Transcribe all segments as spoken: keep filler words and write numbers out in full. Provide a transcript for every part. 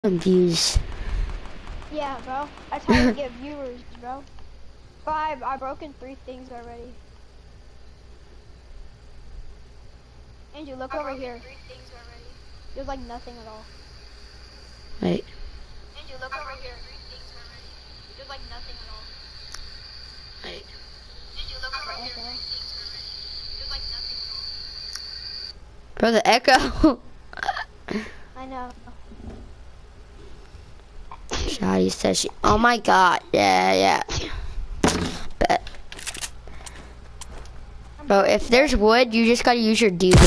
Views. Yeah, bro. That's how you get viewers, bro. Bro, I, I broken three things already. Andrew, look over here. Three things already. There's like nothing at all. Wait. Andrew, look over here. Three things already. There's like nothing at all. Wait. Andrew, look over here. Three things already. There's like nothing at all. Bro, the echo. I know. Shotty says she. Oh my god. Yeah, yeah. Bet. Bro, if there's wood, you just gotta use your diesel.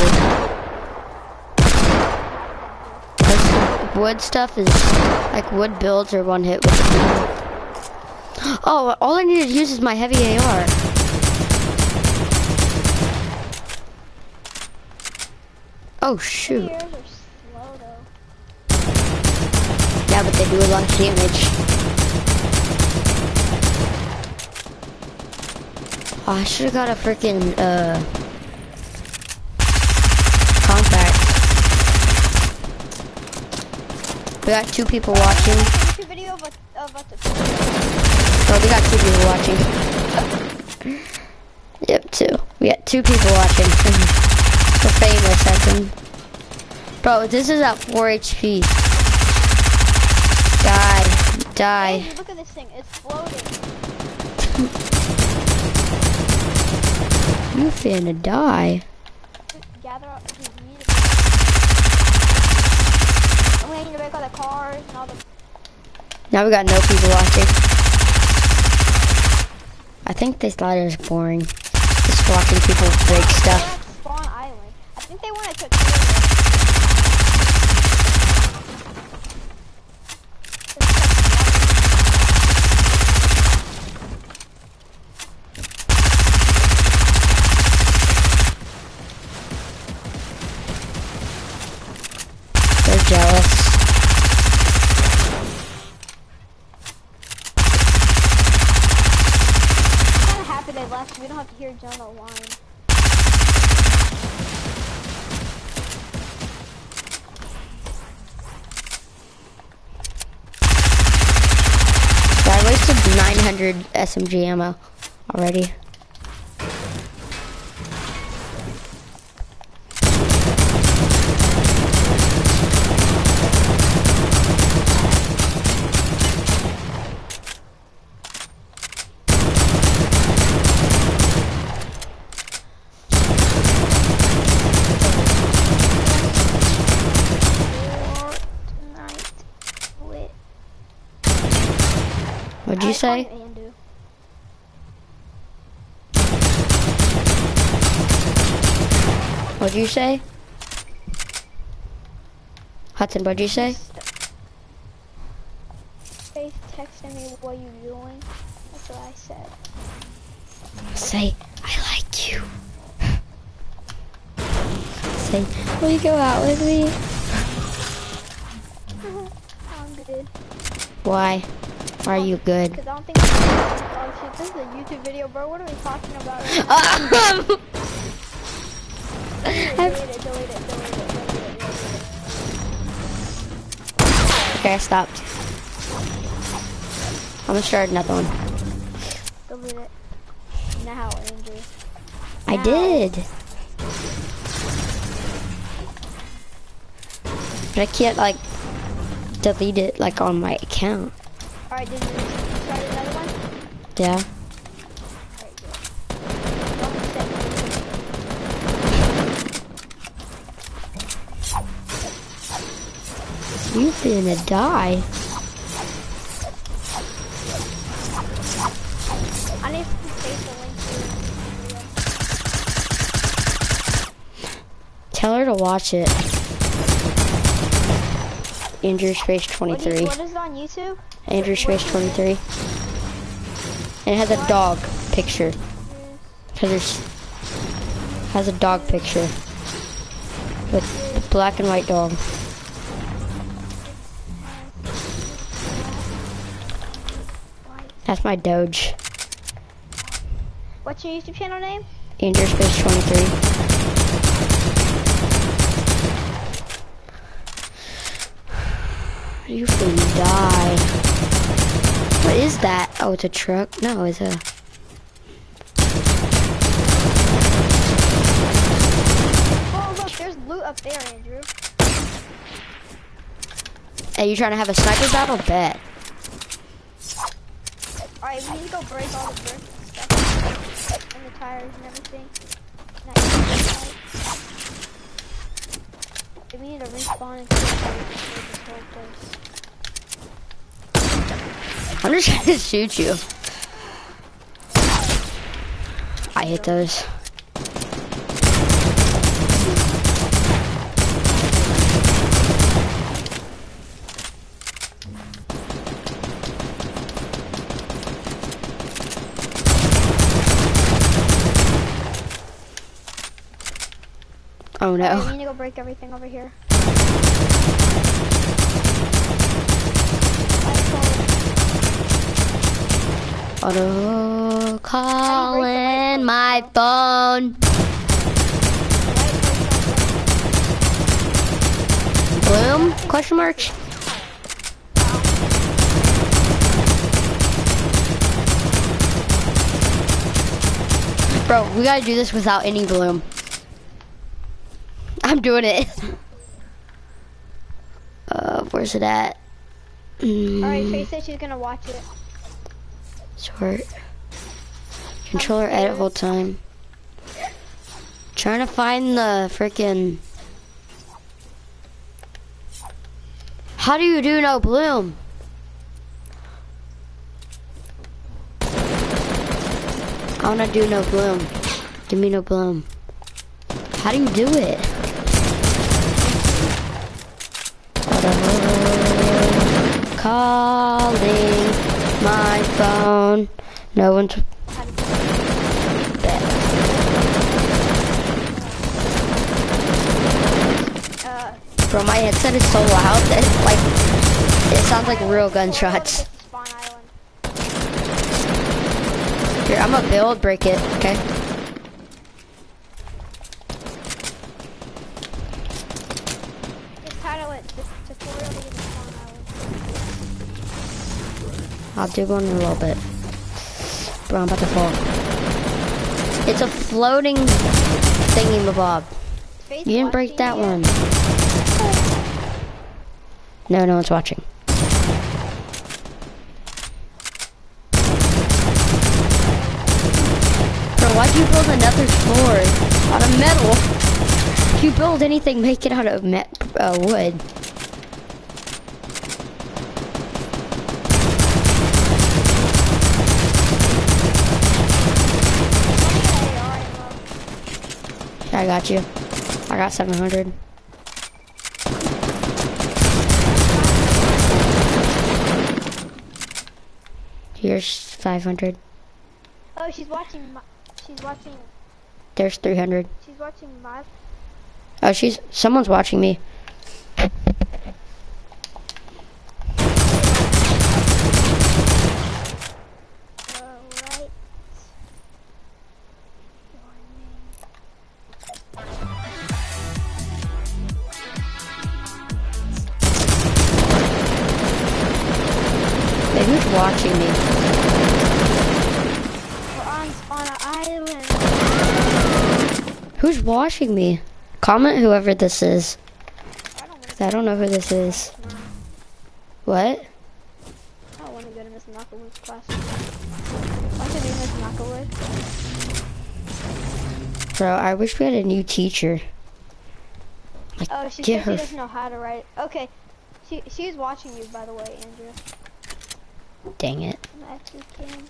Wood stuff is like wood builds are one hit with the diesel. Oh, all I need to use is my heavy A R. Oh shoot. Yeah, but they do a lot of damage. Oh, I should have got a freaking uh compact. We got two people watching. Oh, we got two people watching. Yep, two. We got two people watching. We're famous, I think. Bro, this is at four H P. Die, die. Hey, look at this thing, it's floating. You finna die. Gather up his meat. I'm waiting to make all the cars and all the... Now we got no people watching. I think this ladder is boring. Just watching people break stuff. Spawn Island. I think they want to took They're jealous. I'm kind of happy they left. We don't have to hear John the line. I wasted nine hundred S M G ammo already. What'd you say? What'd you say? Hudson, what'd you say? Faith texted me, what you doing? That's what I said. Say, I like you. Say, will you go out with me? I'm good. Why? Are you good? Because I don't think oh shit, this is a YouTube video, bro. What are we talking about? Um, delete it, delete it, delete it, delete it, delete it. Okay, I stopped. I'm gonna start another one. Delete it. Now, Andrew. I Now. did. But I can't like delete it like on my account. Alright, did you start another one? Yeah. Alright, good. Don't set You finna die. I need to paste the link to the video. Tell her to watch it. Andrew Space twenty-three. What is, what is it on YouTube? Andrew Space twenty-three. And it has a dog picture. Cause there's has a dog picture with a black and white dog. That's my Doge. What's your YouTube channel name? Andrew Space twenty-three. You finna die. What is that? Oh, it's a truck? No, it's a... Oh, look, there's loot up there, Andrew. Hey, you trying to have a sniper battle? Bet. Alright, we need to go break all the bricks and stuff. And the tires and everything. Nice. We need to respawn and kill this whole place. I'm just trying to shoot you. I hit those. Oh no. Right, we need to go break everything over here. Auto calling my phone. Bloom? Question mark? Bro, we gotta do this without any bloom. I'm doing it. Uh, where's it at? Mm. Alright, Faye said she's gonna watch it. Short. Controller edit whole time. Trying to find the freaking. How do you do no bloom? I wanna do no bloom. Give me no bloom. How do you do it? Calling my phone. No one's. Uh, Bro, my headset is so loud that it's like it sounds like real gunshots. Spawn island. Here, I'm gonna build, break it, okay? Just title it the tutorial to get the spawn island. I'll do one in a little bit. Bro, I'm about to fall. It's a floating thingy-mabob. Faith You didn't break watching that yet? one. No, no one's watching. Bro, why'd you build another floor out of metal? If you build anything, make it out of me uh, wood. Yeah, I got you. I got seven hundred. Here's five hundred. Oh, she's watching. My, she's watching. There's three hundred. She's watching my. Oh, she's, someone's watching me. Alright. Hey, who's watching me? We're on Spawn Island. Who's watching me? Comment whoever this is. I don't want 'Cause I don't know who this is. to. What? I don't want to go to Miss Knucklewood's class. What's your name, Miss Knucklewood? Bro, I wish we had a new teacher. Like, Oh, she get said her. she doesn't know how to write. Okay, she she's watching you, by the way, Andrew. Dang it. I'm actually kidding.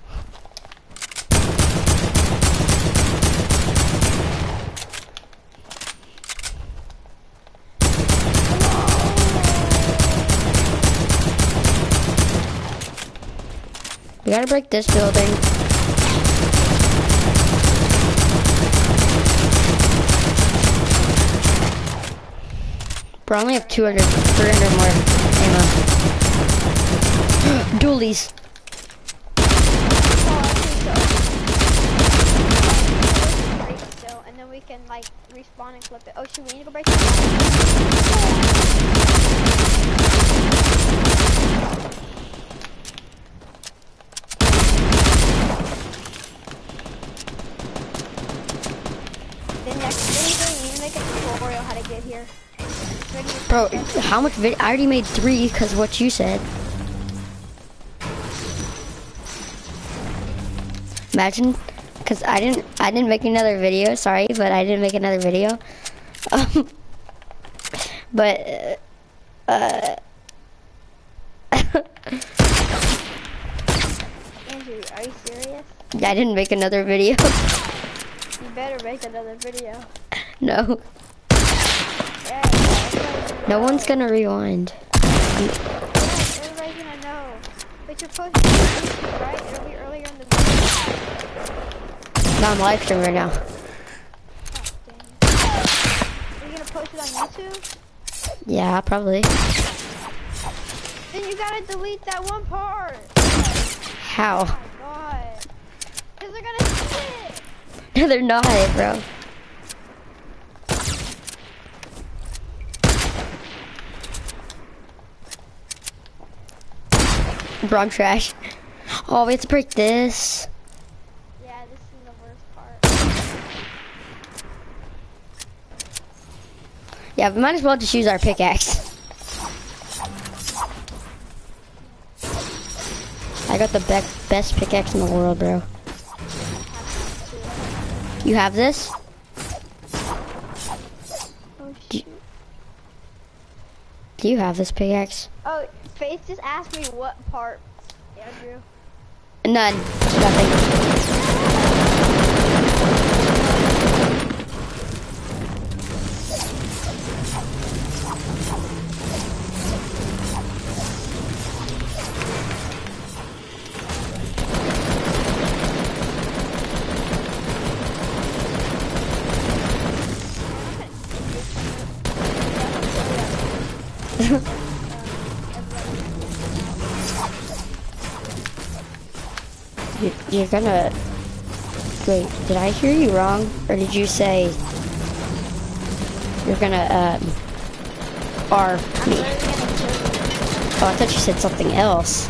We gotta break this building. Bro, I only have two hundred, three hundred more ammo. Dualies. Break it still, and then we can like respawn and clip it. Oh shoot, we need to go break it. Bro, how much vid- I already made three because of what you said. Imagine, because I didn't, I didn't make another video. Sorry, but I didn't make another video. Um, but, uh, Andrew, are you serious? yeah, I didn't make another video. You better make another video. No, Yeah, everybody's no gonna one's know. gonna rewind. Yeah, everybody's gonna know. But you're posting on YouTube, right? It'll be earlier in the video. No, I'm live streaming right now. Oh, dang it. Are you gonna post it on YouTube? Yeah, probably. Then you gotta delete that one part. How? Oh my god. Cause they're gonna see it. No, they're not, bro. Bro, I'm trash. Oh, we have to break this. Yeah, this is the worst part. Yeah, we might as well just use our pickaxe. I got the be best pickaxe in the world, bro. You have this? Oh Do, shoot. do you have this pickaxe? Oh, Faith just asked me what part, Andrew. None. Nothing. You, you're gonna... Wait, did I hear you wrong? Or did you say... You're gonna, um... R me? Oh, I thought you said something else.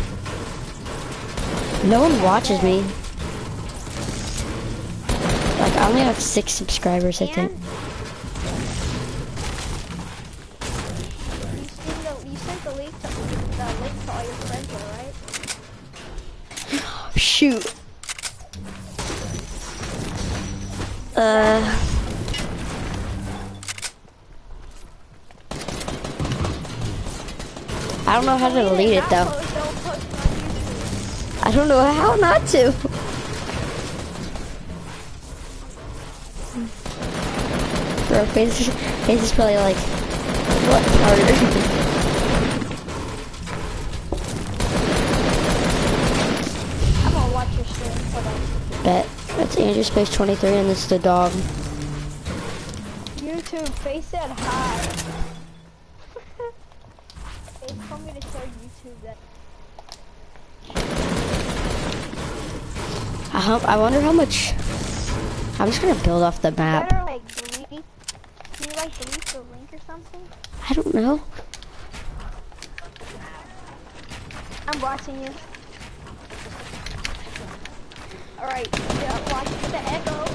No one watches me. Like, I only have six subscribers, I think. You sent the, you sent the link to, the link to all your friends, right? Shoot. Uh... I don't know how to delete it, though. I don't know how not to. Bro, Face is, Face is probably like, what part? I'm gonna watch your stream. Hold on. Bet. That's Andrew Space twenty-three and this is the dog. YouTube, Face said hi. Face told me to tell YouTube that. I, hope, I wonder how much... I'm just gonna build off the map. Better like delete. Can you like delete the link or something? I don't know. I'm watching you. Alright, yeah, watch the echo.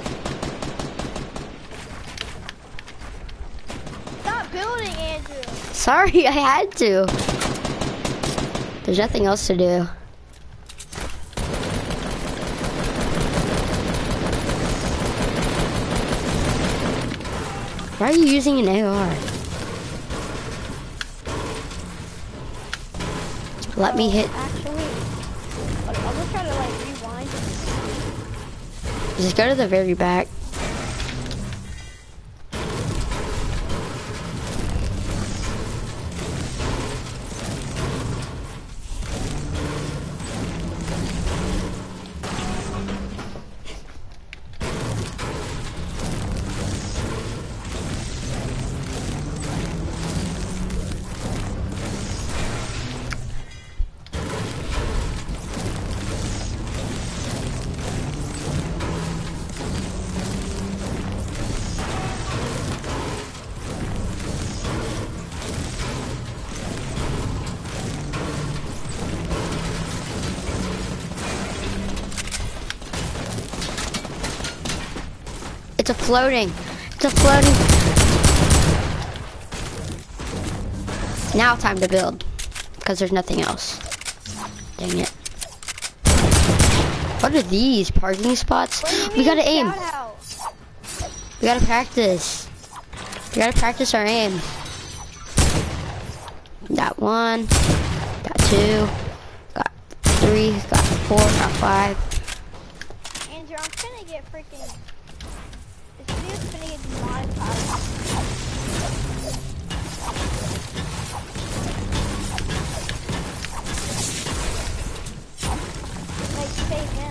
Stop building, Andrew. Sorry, I had to. There's nothing else to do. Why are you using an A R? Let me hit. Actually, I'm gonna try to like rewind. Just go to the very back. It's a floating. It's a floating. Now time to build, because there's nothing else. Dang it. What are these parking spots? We gotta aim. We gotta practice. We gotta practice our aim. Got one, got two, got three, got four, got five. Andrew, I'm gonna get freaking. This video's gonna get demonetized. Like, say him.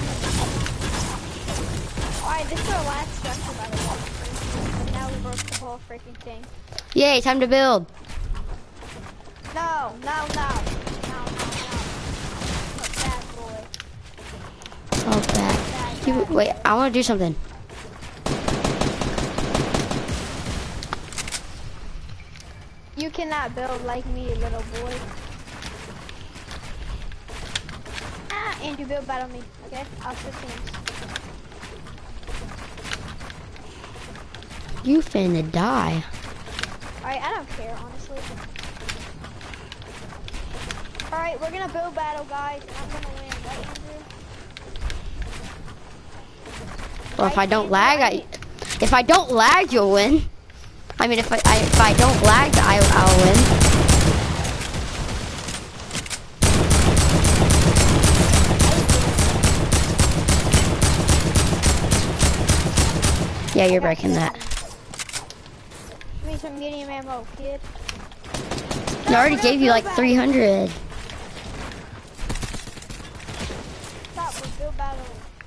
Alright, this is our last structure, by the way. And now we broke the whole freaking thing. Yay, time to build. No, no, no. No, no, no. A bad boy. Oh, bad. Bad, You, bad wait, boy. I wanna do something. You cannot build like me, little boy. Ah, and you build battle me, okay? I'll switch teams. You finna die. Alright, I don't care, honestly. Alright, we're gonna build battle, guys. I'm gonna win, right, Andrew? Well, if Right, I don't Andrew? lag, I, if I don't lag, you'll win. I mean, if I, I if I don't lag, I, I'll win. Yeah, you're breaking that. Give me some medium ammo, kid. I already gave you like three hundred. Stop, we'll build battle.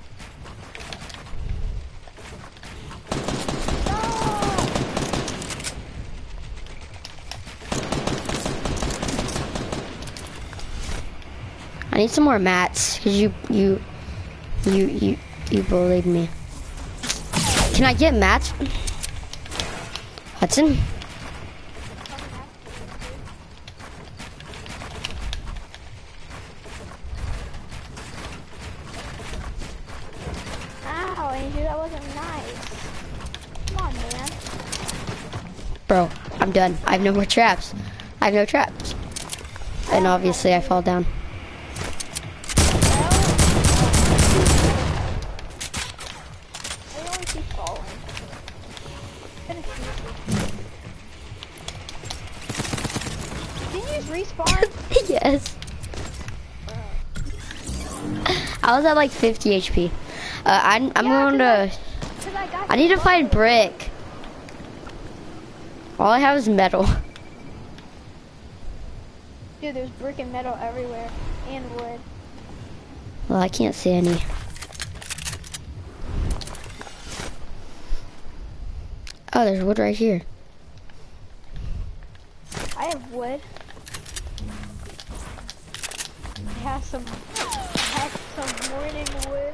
I need some more mats, cause you you you you you bullied me. Can I get mats, Hudson? Ow, Andrew, that wasn't nice. Come on, man. Bro, I'm done. I have no more traps. I have no traps. And obviously I fall down. I always keep falling. Finish you. Did you just respawn? Yes. I was at like fifty H P. Uh, I'm, I'm Yeah, going to... I, Cause I, got I need to you. find brick. All I have is metal. Dude, there's brick and metal everywhere. And wood. Well, I can't see any. Oh, there's wood right here. I have wood. I have some... I have some morning wood.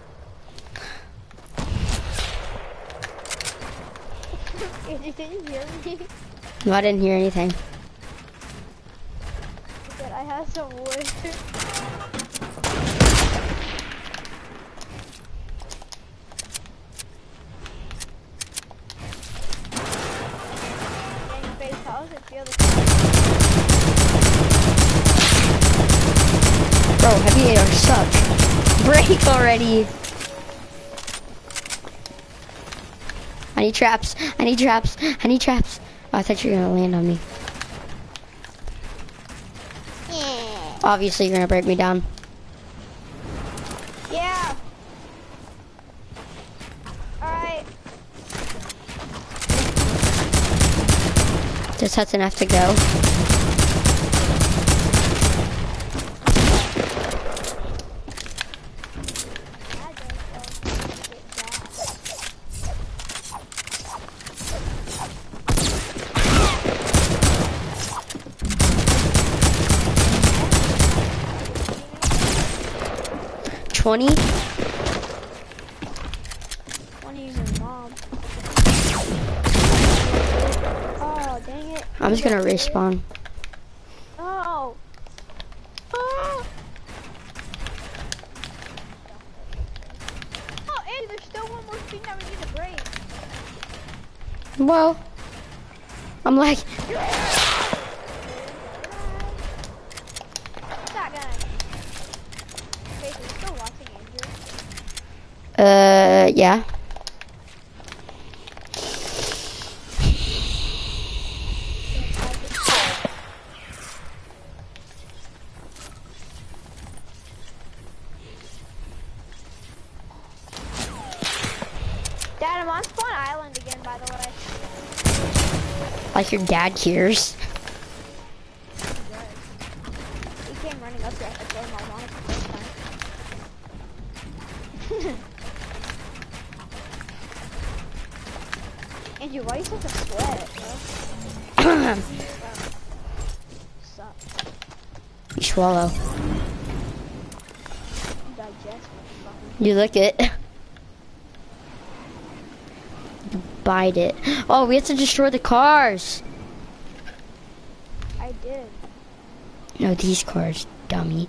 Did you hear me? No, I didn't hear anything. I said I have some wood. Dang face, how does it feel to Bro, heavy A R suck. Break already. I need traps. I need traps. I need traps. Oh, I thought you were gonna land on me. Yeah. Obviously, you're gonna break me down. Yeah. Alright. Does Hudson have to go? twenty? twenty is your mom. Oh, dang it. I'm just gonna respawn. Oh. Oh. Oh, Eddie, there's still one more thing that we need to break. Well, I'm like, Yeah. Dad, I'm on Spawn Island again, by the way. Like your dad cares. He came running up here after I told him I was on it the first time. Andrew, why are you such a sweat, bro? Suck. You swallow. You digest, motherfucker. You lick it. Bite it. Oh, we have to destroy the cars. I did. No, these cars, dummy.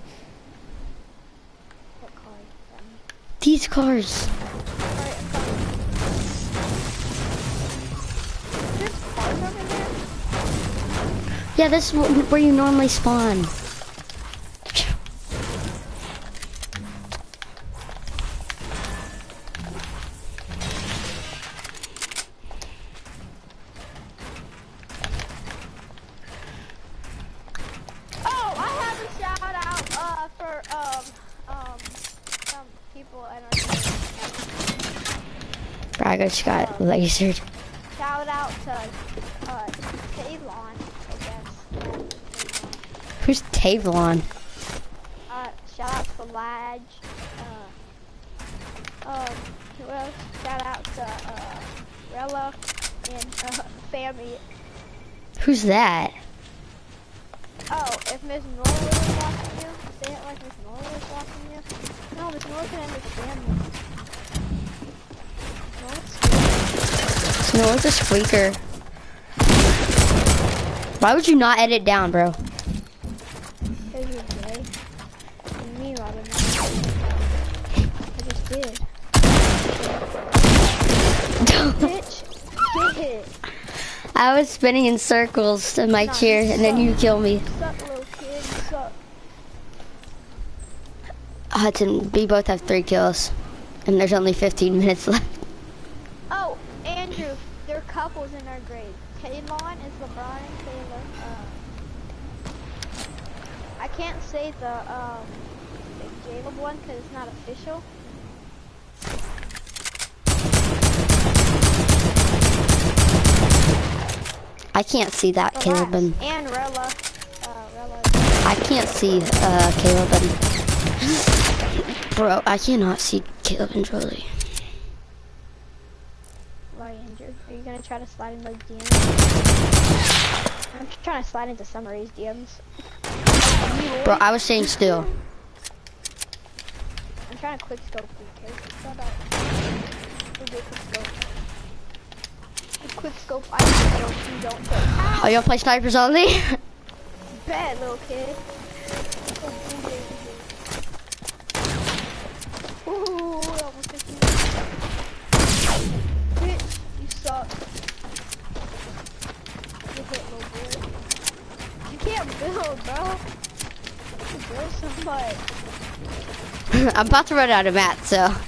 What car? Um, These cars. Alright, I'm coming. There's cars over there? Yeah, this is wh- where you normally spawn. Oh, I have a shout out uh, for um, um, some people in our I just got lasered. shout out to uh, Taylon, I guess. Who's Tavlon? Uh, shout out to Lodge. Uh, um, who else? Shout out to uh, Rella and uh, Fammy. Who's that? Oh, if Miss Norwood is watching you, say it like Miss Norwood is watching you. No, Miss Norwood can understand me. No, it's a squeaker. Why would you not edit down, bro? Because you're gay. What do you mean, Robin? I just did. Bitch, get it. I was spinning in circles in my Nah, chair, you and then suck. you kill me. Suck, little kid, you suck. Hudson, we both have three kills, and there's only fifteen minutes left. Oh, Andrew, there are couples in our grade. Taylon is LeBron and Taylor. Uh, I can't say the um, the Caleb one because it's not official. I can't see that, Relax. Caleb. And And Rella. Uh, Rella. I can't see uh, Caleb. And bro, I cannot see Caleb and Jolie. Why, Andrew? Are you gonna try to slide in those D Ms? I'm trying to slide into Summary's D Ms. Bro, I was staying still. I'm trying to quick scope you, okay? Shut up. We'll do a quick scope. A quick scope, I can scope, you don't scope. Oh, y'all play snipers only? Bad little kid. Ooh, I almost hit you. Bitch, you suck. You hit, little boy. You can't build, bro. You build so much. I'm about to run out of mats, so. Why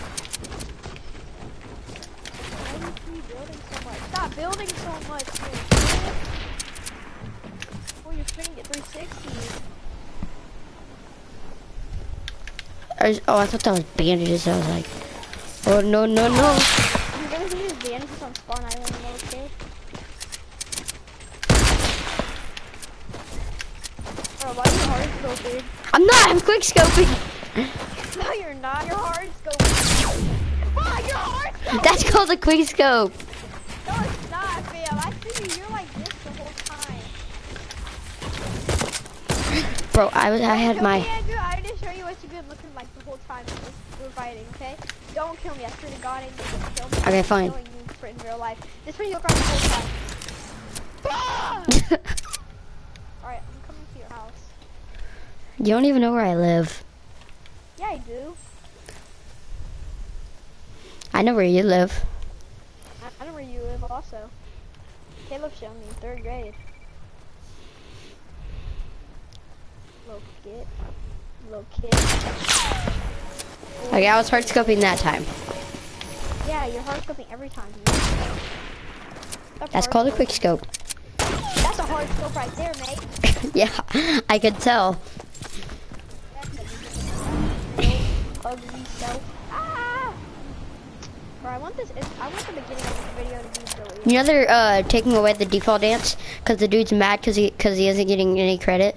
are you building so much? Stop building so much, little kid. Oh, you're spinning at three sixty. I- Oh, I thought that was bandages. I was like, oh, no, no, no. You're gonna use bandages on Spawn Island, little kid. Bro, why are you hard scoping? I'm not, I'm quick scoping. No, you're not. You're hard scoping. Oh, you're hard scoping. That's called a quick scope. No, it's not, fam. I see you. You're like this the whole time. Bro, I was, I had Kill my, me, Andrew. I need to show you what you've been looking like the whole time we're fighting, okay? Don't kill me. I swear to God, Andrew, don't kill me. Okay, I'm fine. killing you for in real life. This is what you look like the whole time. Ah! Alright, I'm coming to your house. you don't even know where I live. Yeah, I do. I know where you live. I, I know where you live also. Caleb showed me in third grade. Little kid. Little kid. Okay, I was hard scoping that time. Yeah, you're hard scoping every time. That's called a quick scope. That's a hard scope right there, mate. Yeah, I could tell. Ugly self. Ah! Bro, I want this. I want the beginning of this video to be deleted. You know they're uh, taking away the default dance because the dude's mad because he because he isn't getting any credit.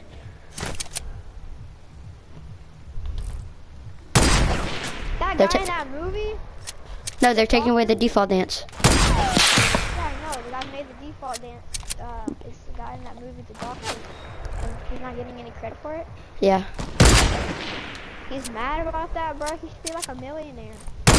That They're guy ta- in that movie? No, they're taking away the default dance. Yeah, I know. The guy who made the default dance uh, is the guy in that movie, the doctor. And he's not getting any credit for it. Yeah. He's mad about that, bro. He should be like a millionaire.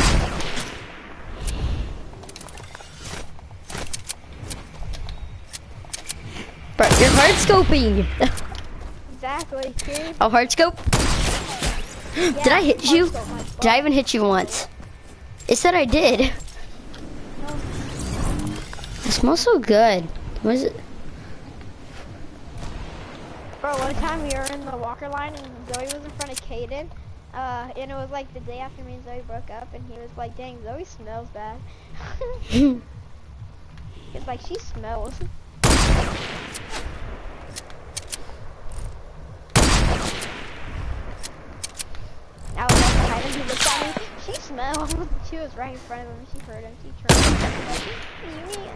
Bro, you're hard scoping. Exactly, kid. A hard scope? Yeah, Did I hit you? scope my Did I even hit you once? It said I did. No. It smells so good. What is it? Bro, one time we were in the Walker line and Zoe was in front of Caden. Uh, and it was like the day after me and Zoe broke up, and he was like, dang, Zoe smells bad. It's like, she smells. I was like behind him, he looked at me, she smells. She was right in front of him, she heard him, she turned like, you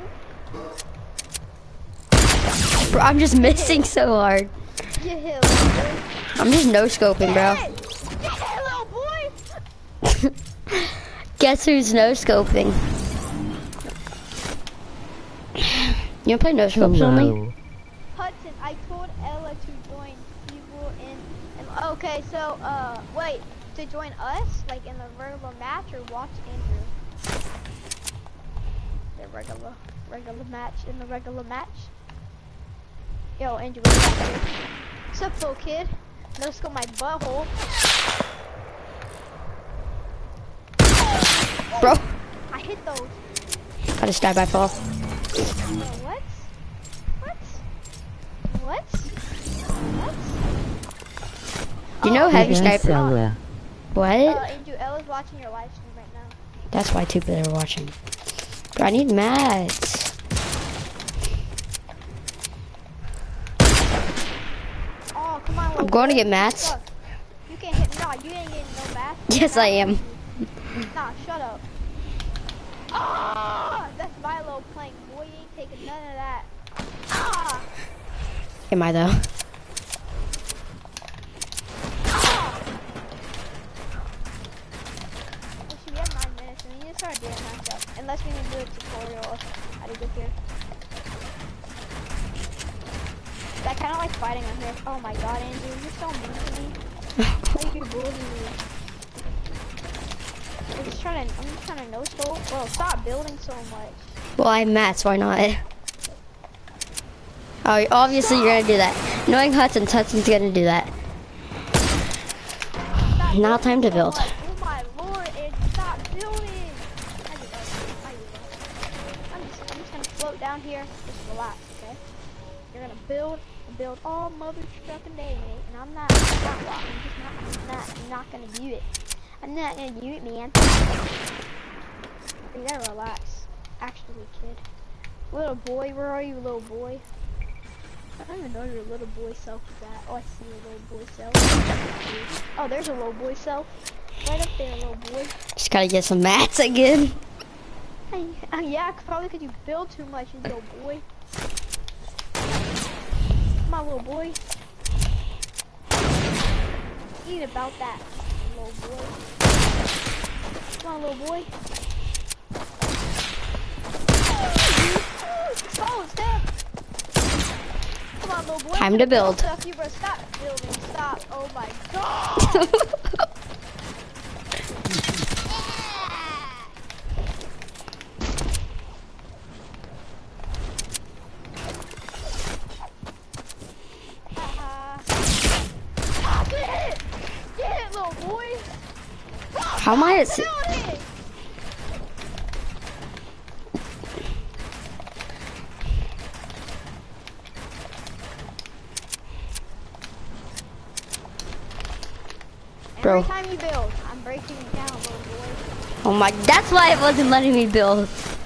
mean? Bro, I'm just missing so hard. You hit, little boy. I'm just no scoping, bro. Get it, little boy! Guess who's no scoping? You wanna play no scopes only? Hudson, I told Ella to join people in, and okay, so, uh, wait, to join us, like in the regular match, or watch Andrew? The regular, regular match, in the regular match? Yo, Andrew, what you got, dude? What's up, little kid? No scope my butthole. Bro. I hit those. I just died by fall. Bro, what? What? What? What? Do you know Oh, heavy okay. sniper? What? Uh, Andrew, Ella's watching your live stream right now. That's why two people are watching. Bro, I need mats. Oh, come on, I'm going to get mats. Fuck. You can't hit. Nah, you ain't getting no mats. Yes, I am. Nah, shut up. Ah, that's my little plank. Boy, you ain't taking none of that. Ah. Am I though? Ah. Actually, we have nine minutes, and we need to start doing matchup. Unless we need to do a tutorial of how to get here. I kind of like fighting on here. Oh my god, Andrew, you're so mean to me. Why you bullying me? I'm just trying to, I'm just trying to no scope. Bro, stop building so much. Well, I have mats, why not? Oh, obviously you're gonna do that. Knowing Hudson, Hudson's gonna do that. Stop Now building time to so build. much. Oh my lord, Andrew, stop building. I give up. I give up. I'm just, I'm just gonna float down here. Just relax, okay? You're gonna build. Build all mother trucking day, mate, and I'm not, I'm not, I'm just not, I'm not, I'm not gonna do it. I'm not gonna do it, man. You gotta relax. Actually, kid. Little boy, where are you, little boy? I don't even know where your little boy self is at. Oh, I see your little boy self. Oh, there's a little boy self. Right up there, little boy. Just gotta get some mats again. Hey, uh, yeah, probably because you build too much, you little boy. Come on, little boy. Eat about that, little boy. Come on, little boy. Oh, step. Come on, little boy. Time to build. Stuff you, bro. Stop building. Stop. Oh my god. How am I at si- Bro. Bro. Every time you build, I'm I'm breaking you down, little boy. Oh my, that's why it wasn't letting me build.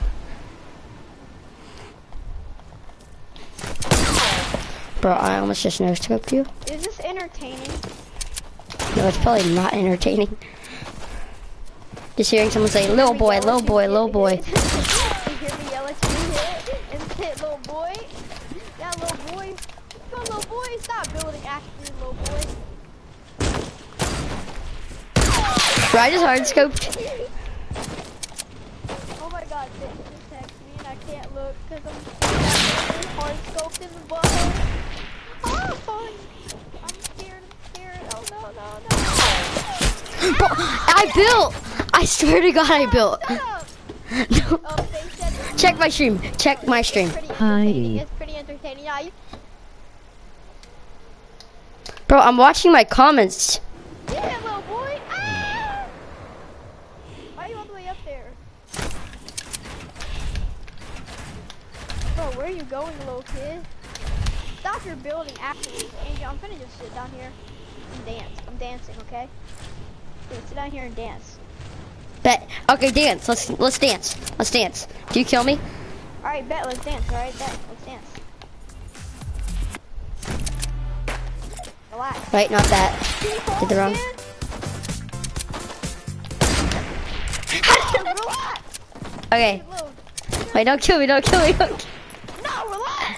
Bro, I almost just no-scoped you. Is this entertaining? No, it's probably not entertaining. Just hearing someone say, little boy, little boy, little boy. You hear me yell at you hit and say, little boy? Yeah, little boy. Come on, little boy. Stop building actually, little boy. Bro, I just hard scoped. Oh my god, this just text me and I can't look because I'm hard scoped in the butt. Oh, I'm scared, I'm scared. Oh no, no, no. Bro, I built. I swear to God, I built. No. Oh, they said Check my stream. Check my stream. it's pretty entertaining. It's pretty entertaining. Yeah, you... Bro, I'm watching my comments. Yeah, little boy. Ah! Why are you all the way up there? Bro, where are you going, little kid? Stop your building, actually. Angel, I'm gonna just sit down here and dance. I'm dancing, okay? Yeah, sit down here and dance. Bet. Okay, dance. Let's let's dance. Let's dance. Do you kill me? All right, bet. Let's dance. All right, bet. Let's dance. Relax. Right, not that. Did the wrong. Relax. Okay. Wait, don't kill me. Don't kill me. Don't kill No, relax.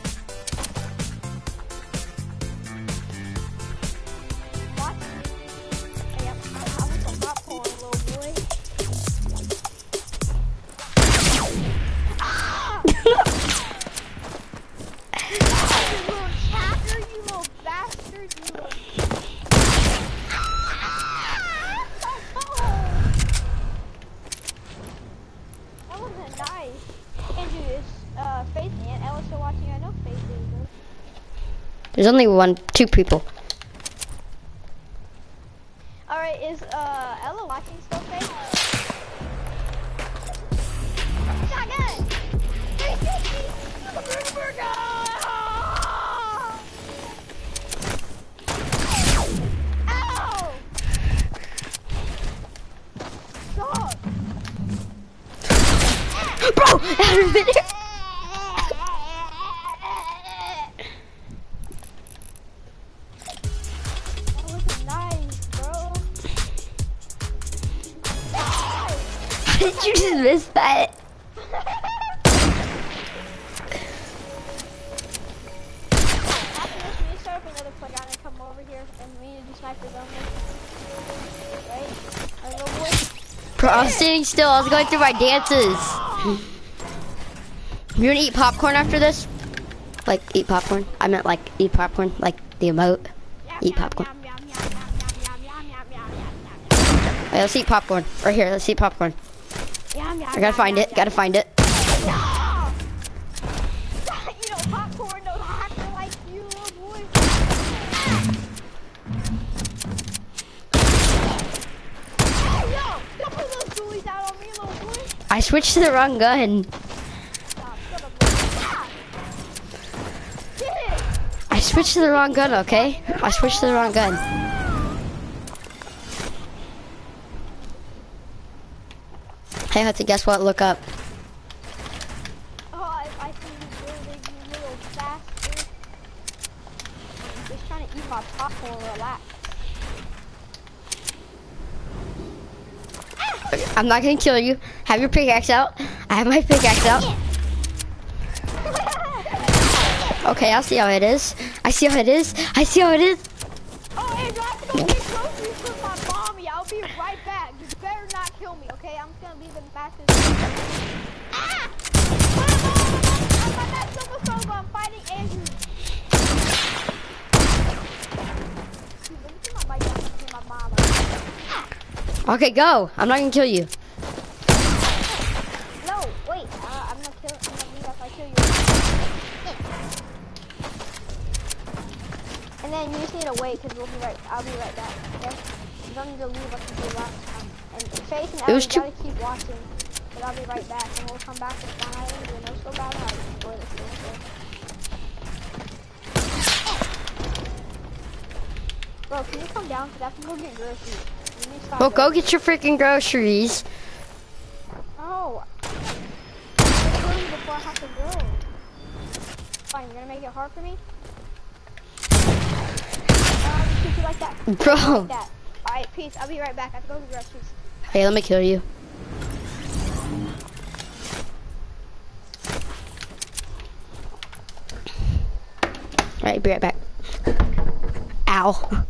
Watch me. Hey, I'm, I'm, I'm with the popcorn, little boy. Ah! You little chatter, you little bastard, you little... That wasn't nice. Andrew, is uh, Faith and Ella still watching? I know Faith is. There's only one, two people. Alright, is uh, Ella watching still, Faith? Shotgun! three fifty! Burger! Ow! Stop! Bro, out of it. That was nice, bro. How did you just miss that? After this, we start up another playground and come over here and we need to do snipers only. Right? Our little boy. Bro, I was standing still. I was going through my dances. You wanna eat popcorn after this? Like, eat popcorn? I meant like, eat popcorn, like the emote. Eat popcorn. Wait, let's eat popcorn. Right here, let's eat popcorn. I gotta find it, gotta find it. No! You know, popcorn, no hacker like you, little boy. Hey, yo! Don't put those ghoulies out on me, little boy. I switched to the wrong gun. Stop, shut up, little boy. Ah! Get it! I switched to the wrong gun, okay? I switched to the wrong gun. Hey Hudson, guess what? Look up. Oh, I, I see you building, you little bastard. I'm just trying to eat my popcorn, relax. I'm not gonna kill you. Have your pickaxe out. I have my pickaxe out. Okay, I'll see how it is. I see how it is. I see how it is. Oh, Andrew, I have to go get groceries for my mommy. I'll be right back. You better not kill me, okay? I'm just gonna leave them fast as Ah! I'm on that silver stove. I'm fighting Andrew. Dude, let me turn my mic down to my mama. Ah! Okay, go. I'm not gonna kill you. No, wait. Uh, I'm gonna kill. I'm gonna leave after I kill you. And then you just need to wait, cause we'll be right. I'll be right back. Okay? You don't need to leave like you did last time. And Faith and It Ella, was you too- gotta keep watching. But I'll be right back, and we'll come back to Spawn Island. Do a no scope battle. I'll destroy this no scope. Bro, can you come down? Cause I have to go get groceries. let me stop Well, go building. get your freaking groceries. Oh. I'm building before I have to go. Fine, you're gonna make it hard for me? Um, shoot you like that. Bro. Like that. Alright, peace. I'll be right back. I have to go to the groceries. Hey, let me kill you. Alright, be right back. Ow.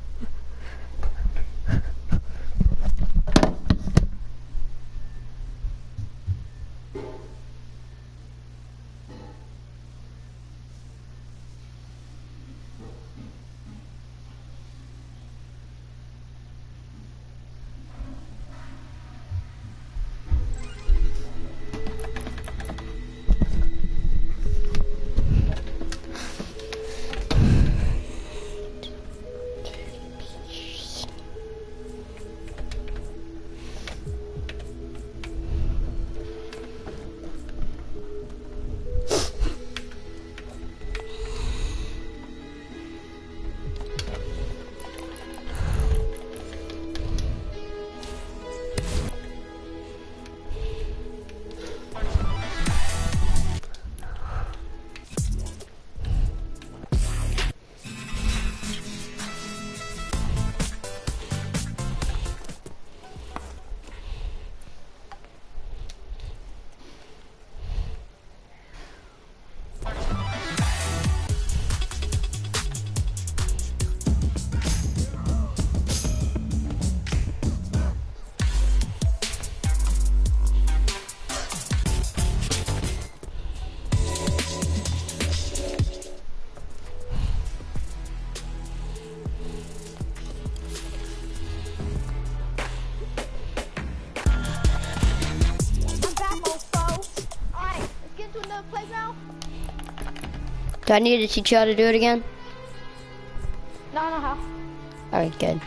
Do I need to teach you how to do it again? No, I know how. Alright, good.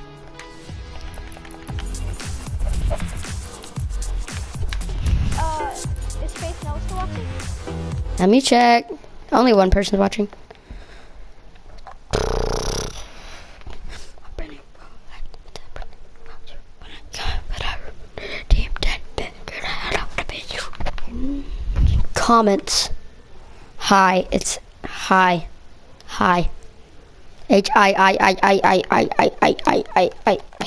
Uh, is Faith Nell still watching? Let me check. Only one person's watching. Comments. Hi, it's hi. Hi. H I I I I I I I I I I I I.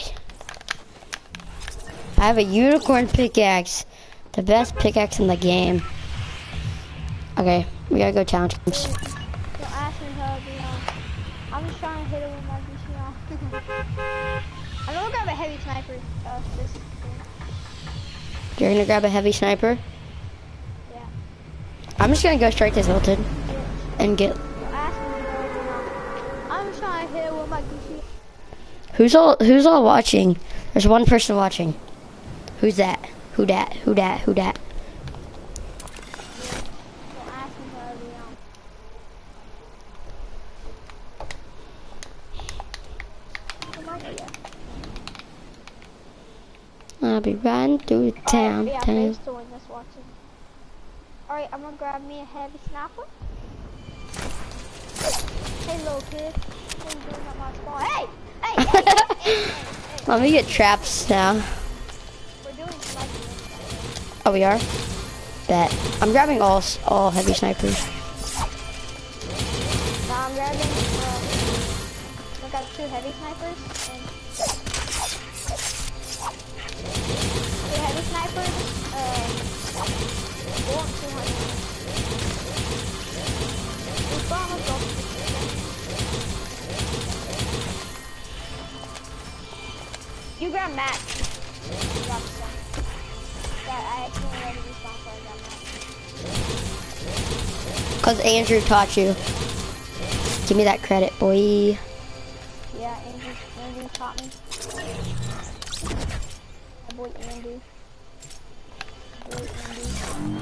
I have a unicorn pickaxe. The best pickaxe in the game. Okay, we gotta go challenge games. Don't ask me how to do it. I'm just trying to hit it with my B C now. I'm gonna grab a heavy sniper. Uh, this thing. You're gonna grab a heavy sniper? Yeah. I'm just gonna go straight to Hilton Yeah. and get. Don't ask me how to do it. I'm just trying to hit it with my B C. Who's all Who's all watching? There's one person watching. Who's that? Who dat? Who dat? Who dat? Don't ask me how to do it. Come on, yeah. I'll be riding through the town. Alright, yeah, town. Faith's the one that's watching. Alright, I'm gonna grab me a heavy sniper. Hey, little kid. What are you doing at my spawn? Hey! Hey! Hey! hey, hey, hey, hey. Let me get traps now. We're doing sniping. Oh, we are? Bet. I'm grabbing all s- all heavy snipers. Now I'm grabbing, uh, I got two heavy snipers and two heavy snipers, uh, four, two hundred. We've gone up to You grab Matt. You grab some. Yeah, I actually already respawned, so I got Matt. Cause Andrew taught you. Give me that credit, boy. Yeah, Andrew, Andrew taught me. My boy Andy. My boy Andy.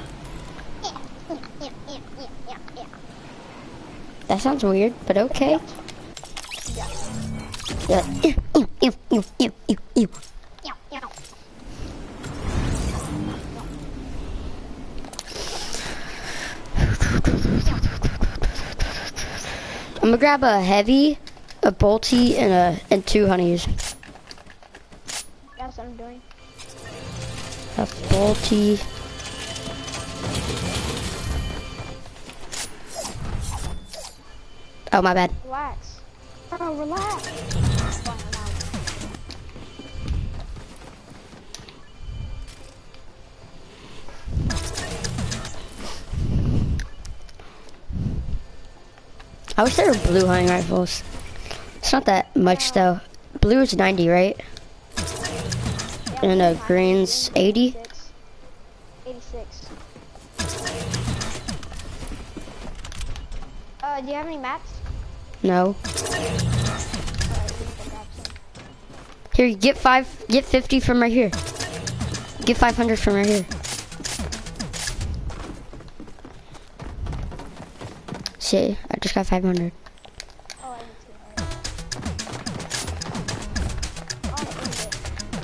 That sounds weird, but okay. Yeah. Yeah. Ew, ew, ew, ew, ew, ew, ew. Yeah, yeah. I'm gonna grab a heavy, a bolty, and a and two honeys. Got A faulty. Oh, my bad. Relax. Bro, relax. Fine, I'm out. I wish there were blue hunting rifles. It's not that much though. Blue is ninety, right? Yeah, And uh, fine. green's eighty. eighty-six. Uh, do you have any mats? No. Alright, we can grab some. Here, you get five, get fifty from right here. Get five hundred from right here. See, I just got five hundred. Oh, I need to. Alright. I'll end it.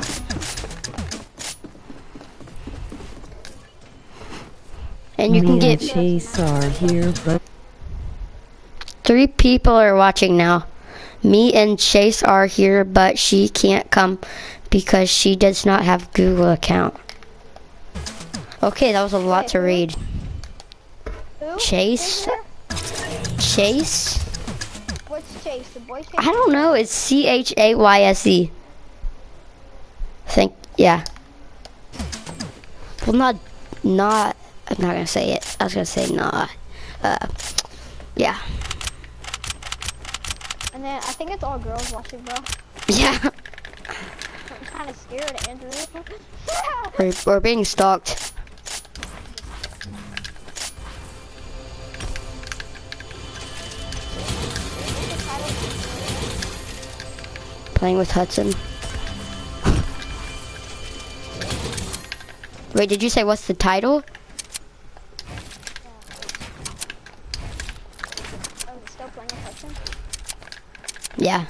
And you can Me get and Chase are here, but three people are watching now. Me and Chase are here, but she can't come because she does not have Google account. Okay, that was a lot Wait, to who? read. Who? Chase. Who's there? Chase? What's Chase? The boy Chase? I don't know. It's C H A Y S E. Think, yeah. Well, not, not. I'm not gonna say it. I was gonna say not. Uh, yeah. And then I think it's all girls watching, bro. Yeah. I'm kind of scared, Andrew. We're, we're being stalked. Playing with Hudson. Wait, did you say what's the title? Oh, you're still playing with Hudson? Yeah.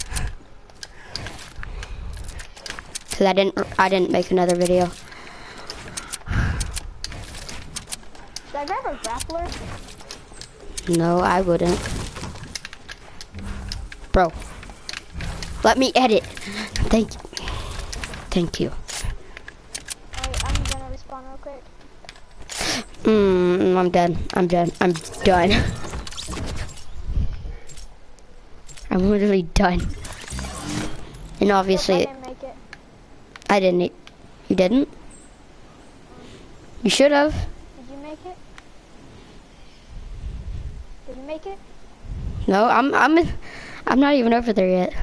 Cause I didn't, I didn't make another video. Should I grab a grappler? No, I wouldn't. Bro, let me edit. Thank you. Thank you. Alright, I'm gonna respawn real quick. Mm, I'm done. I'm done. I'm done. I'm literally done. And obviously, Nope, I didn't make it. I didn't. e- You didn't? You should have. Did you make it? Did you make it? No, I'm. I'm. I'm not even over there yet.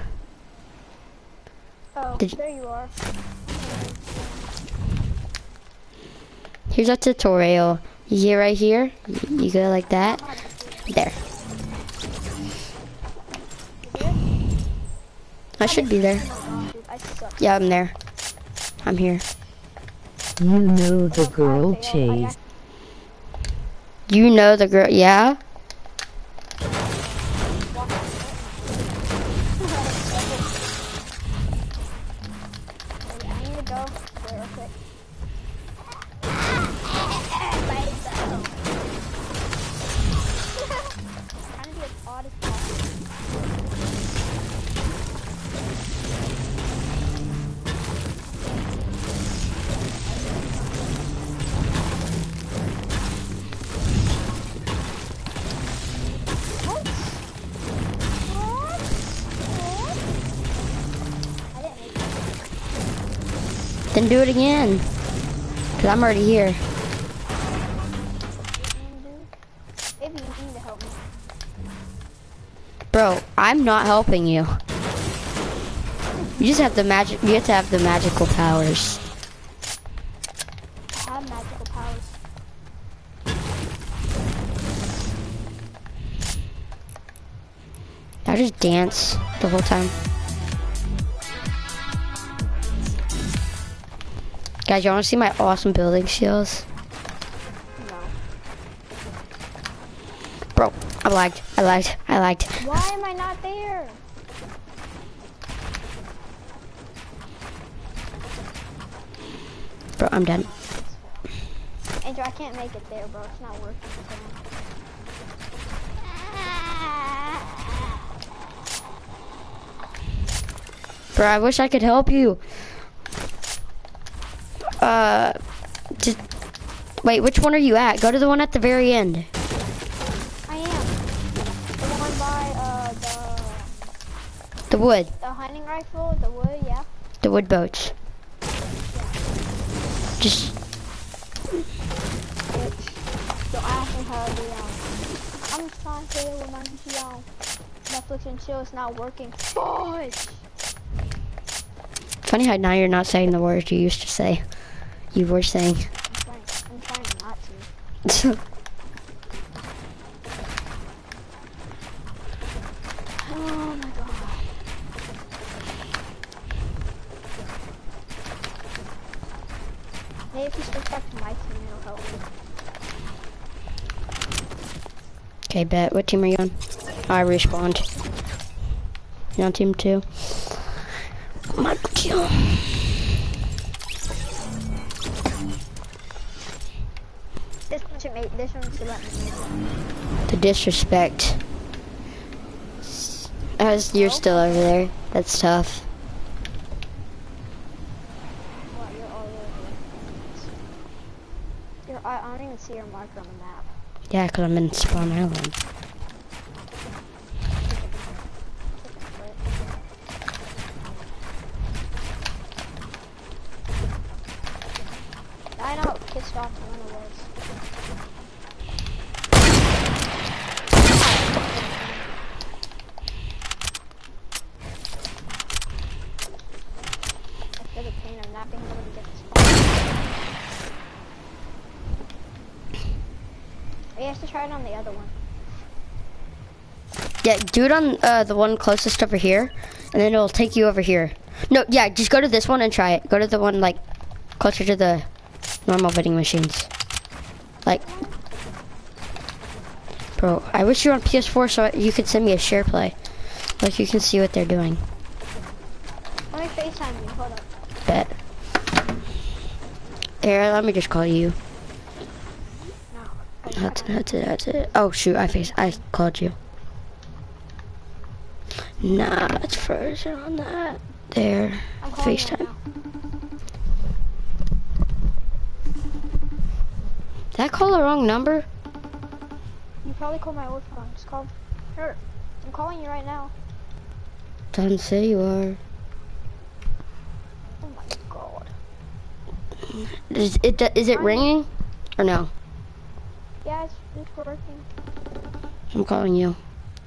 Oh, Did you- there you are. Here's a tutorial. You get right here. You, you go like that. There. I should be there. Oh, dude, I suck. Yeah, I'm there. I'm here. you know the girl Okay, oh, I Chase. You know the girl. Yeah. I need to go there real quick. Trying to be as odd as possible. What? What? What? I didn't make it. Then do it again. Cause I'm already here. Maybe you need to help me. Bro, I'm not helping you. You just have the magic. You have to have the magical powers. I have magical powers. I just dance the whole time. Guys, you want to see my awesome building skills? No. Bro, I lagged. I lagged. I lagged. Why am I not there? Bro, I'm done. Andrew, I can't make it there, bro. It's not worth it. Bro, I wish I could help you. Uh, Just wait. Which one are you at? Go to the one at the very end. I am. The one by uh the The wood. the hunting rifle, the wood, yeah. The wood boats. Just. So I actually have the um. I'm trying to with my G T O. Netflix and chill is not working. Fudge. Funny how now you're not saying the words you used to say. You were saying. I'm trying, I'm trying not to. Oh my god. Maybe if you switch back to my team, it'll help me. Okay, bet. What team are you on? I respawned. You on team two? My kill. This one should make. This one should let me make. The disrespect. As you're still over there. That's tough. What, you're all over. You're, I, I don't even see your marker on the map. Yeah, because I'm in Spawn Island. I know, pissed off one of those. I feel the pain of not being able to get this ball. We have to try it on the other one. Yeah, do it on uh, the one closest over here, and then it'll take you over here. No, yeah, just go to this one and try it. Go to the one, like, closer to the normal vending machines. Like, bro, I wish you were on P S four so you could send me a share play. Like, you can see what they're doing. Let me FaceTime you, hold up. Bet. Here, let me just call you. No. That's it, that's it, that's it. Oh, shoot, I face, I called you. Nah, it's frozen on that. There, I'm calling you FaceTime. right now. Did I call the wrong number? You probably called my old phone. Just call her. I'm calling you right now. Doesn't say you are. Oh my god. Is it, is it ringing? Or no? Yeah, it's, it's working. I'm calling you.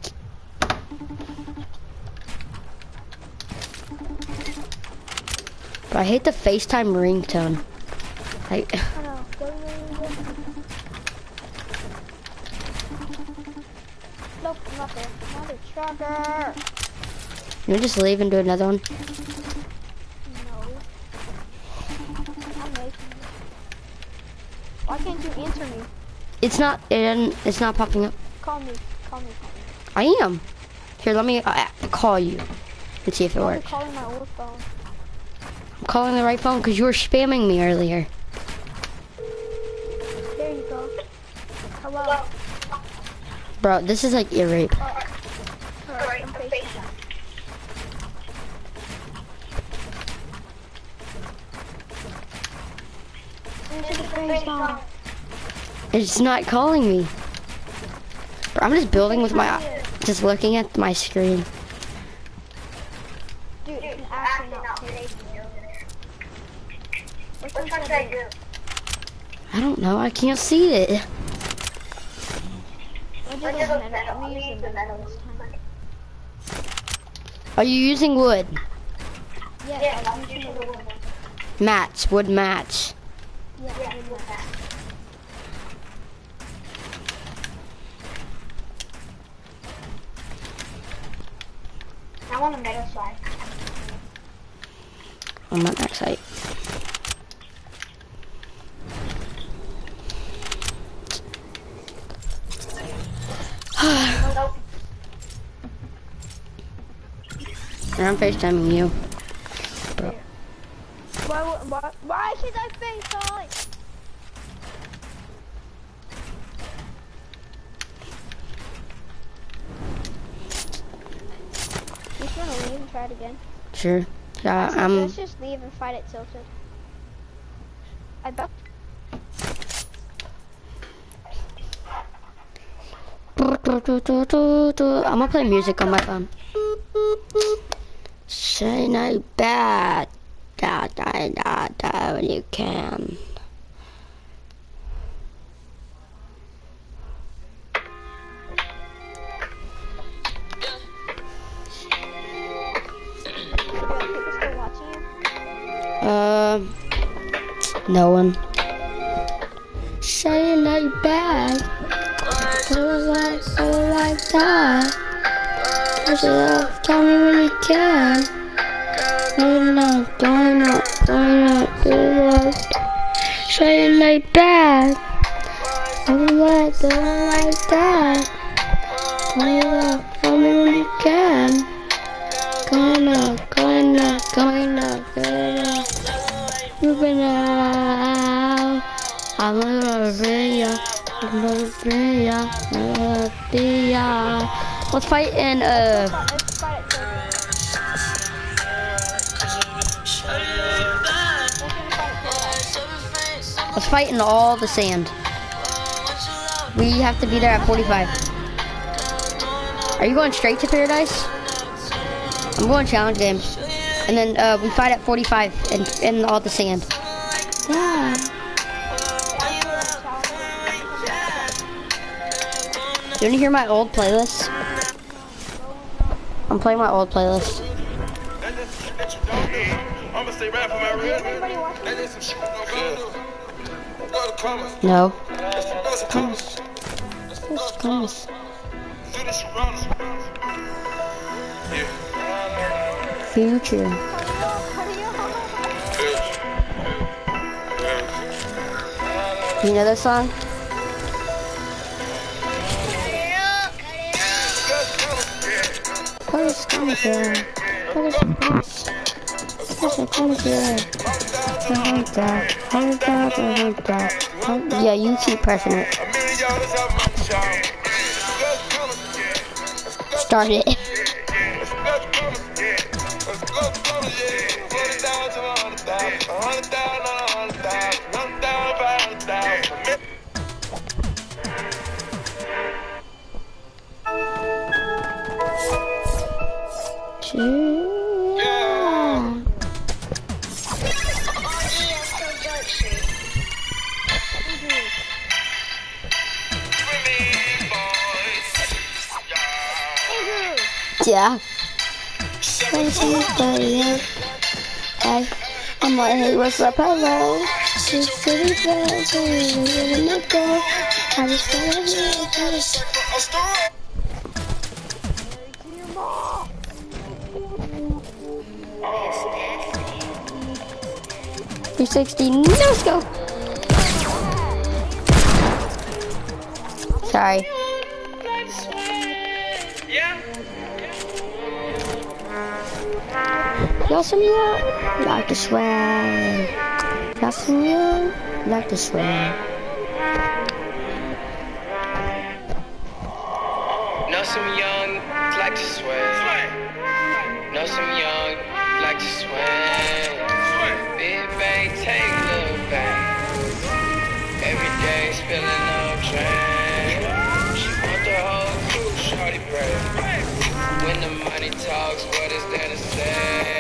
But I hate the FaceTime ringtone. Like, I know. Go, go, go, go. Nope, I'm not there. Mother trucker. you want to just leave and do another one? No. I'm making it. Why can't you answer me? It's not, it didn't, it's not popping up. Call me. Call me. Call me. I am. Here, let me uh, call you and see if it Why are you works. calling my old phone? I'm calling the right phone because you were spamming me earlier. There you go. Hello. Bro, this is like ear rape. Alright, I'm FaceTime. Into the FaceTime. It's not calling me. Bro, I'm just building with my, just looking at my screen. Dude, it's actually not taking you. Which one should I do? I don't know, I can't see it. I'll do the metal. I'm gonna use the metal this time. Are you using wood? Yes, I'm using the wood. Mats, wood mats. Yeah, I did that. I want a metal slide. On my next site. And I'm FaceTiming you. Bro. Why, why, why should I FaceTime? You just wanna leave and try it again? Sure. Yeah, Actually, I'm. let's just leave and fight it tilted. I bet. I'm gonna play music on my phone. Say not bad. Da da da da when you can. Uh, no one. Say not bad. So like, so like that. Push it up, tell me when you can. Going up, going up, going up, going up. Say it like that. So like, so like that. Going up, tell me when you can. Going up, going up, going up, going up. Moving out. I'm gonna be ya. I'm gonna be ya. I'm gonna be ya. Let's fight in uh. Let's fight in all the sand. We have to be there at forty-five. Are you going straight to paradise? I'm going challenge games. And then uh, we fight at forty-five in, in all the sand. Yeah. You want to hear my old playlist? I'm playing my old playlist. No. Promise. Promise. Future. You know this song? Yeah, you keep pressing it. Start it. Yeah. Hey, I'm like, hey, what's up, hello? She's sitting there, she's in the door. I just three sixty, no scope. Sorry. Y'all some y'all like to swear. Y'all some y'all like to swear. Know some young like to swear. Know some young like to swear. Big bang, take little bang. Every day spilling up train. She want the whole crew, shorty brave. When the money talks, what is there to say?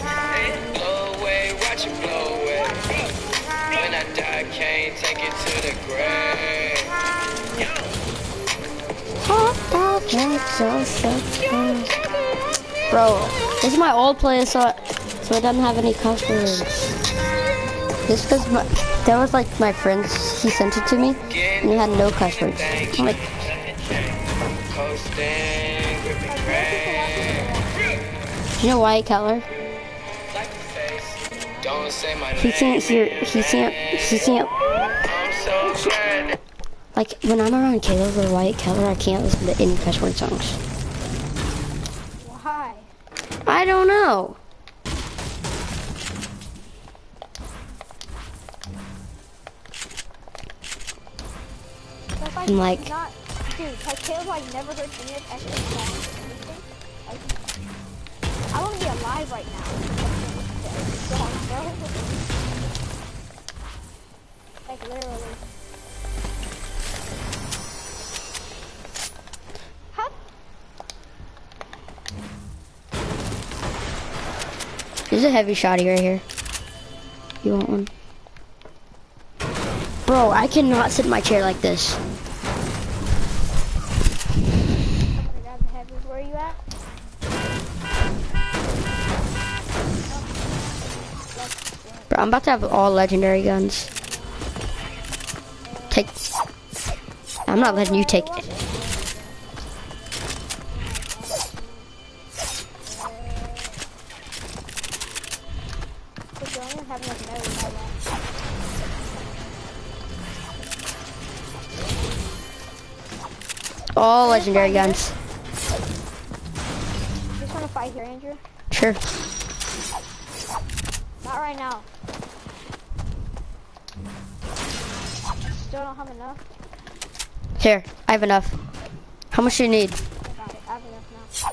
Blow away. When I die, can't take it to the grave. Bro, this is my old playlist, so, so it doesn't have any cuss words. This because my that was like my friends. He sent it to me, and it had no cuss words. I'm like, you know Wyatt Keller? He can't hear, he can't, he can't, like, when I'm around Caleb or Wyatt Keller, I can't listen to any cuss word songs. Why? I don't know. I'm like, not, dude, has Caleb like never heard any of X's songs or anything? Like, I want to be alive right now. Songs, bro. Like literally. There's a heavy shotty right here. You want one? Bro, I cannot sit in my chair like this. Where are you at? Bro, I'm about to have all legendary guns. Take. I'm not letting you take it. All legendary guns. Just want to fight here, Andrew? Sure. Not right now. Still don't have enough. Here, I have enough. How much do you need? I got it. I have enough now.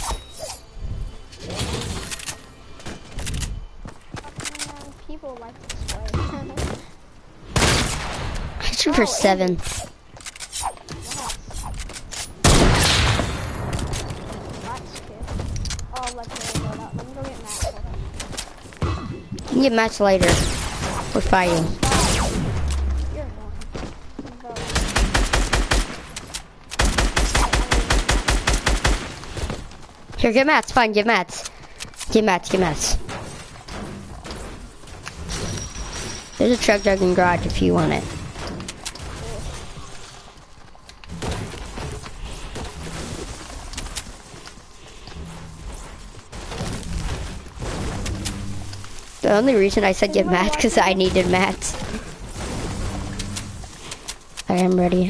Fucking people like this way. I hit you for Oh, seven. Yes. That's good. Oh, let's go load up. Let me go get Matt. Hold on. You can get match later. We're fighting. You're annoying. Go. Here, get mats. Fine, get mats. Get mats, get mats. There's a truck dug in garage if you want it. The only reason I said get mats because I needed mats. I am ready.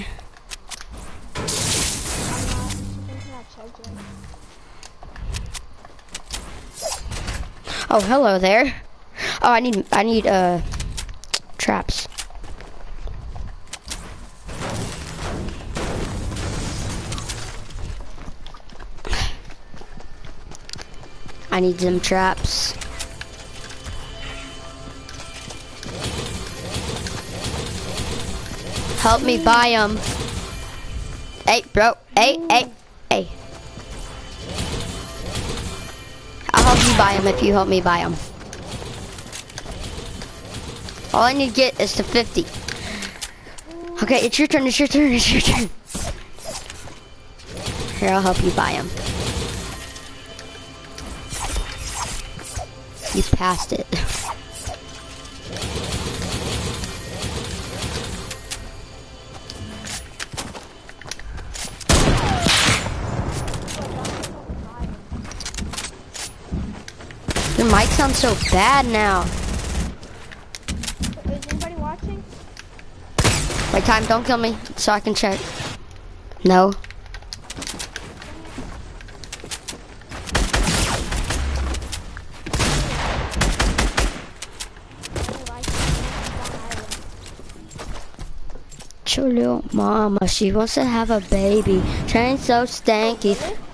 Oh, hello there. Oh, I need, I need, uh, traps. I need them traps. Help me buy them. Hey, bro. Hey, hey, hey. I'll help you buy them if you help me buy them. All I need to get is to fifty. Okay, it's your turn, it's your turn, it's your turn. Here, I'll help you buy them. You passed it. Your mic sounds so bad now. Is anybody watching? Wait, time, don't kill me, so I can check. No. Your little mama, she wants to have a baby. Train so stanky.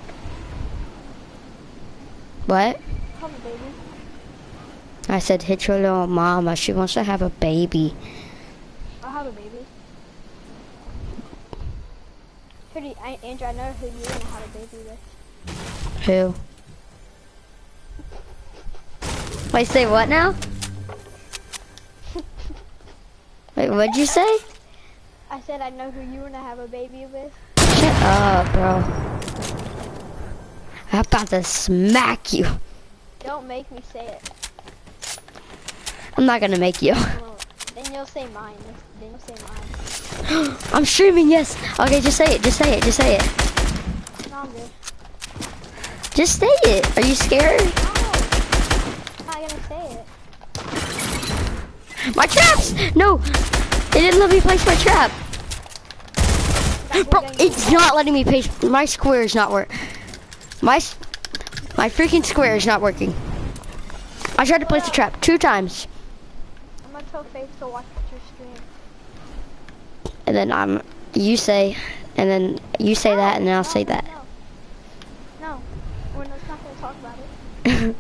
What? Have a baby. I said hit your little mama, she wants to have a baby. I'll have a baby. Who do you, I, Andrew, I know who you're gonna have a baby with. Who? Wait, say what now? Wait, what'd you say? I said I know who you're gonna have a baby with. Shut up, bro. I'm about to smack you. Don't make me say it. I'm not gonna make you. Well, then you'll say mine. Then you'll say mine. I'm streaming, yes. Okay, just say it, just say it, just say it. No, I'm good. Just say it. Are you scared? No, I'm not gonna say it. My traps! No! They didn't let me place my trap. Bro, it's not letting me place. My square is not work. My s- my freaking square is not working. I tried to place the trap two times, I'm gonna tell Faith to watch your stream. and then I'm. You say, and then you say that, and then I'll say that. No, no, we're not gonna talk about it.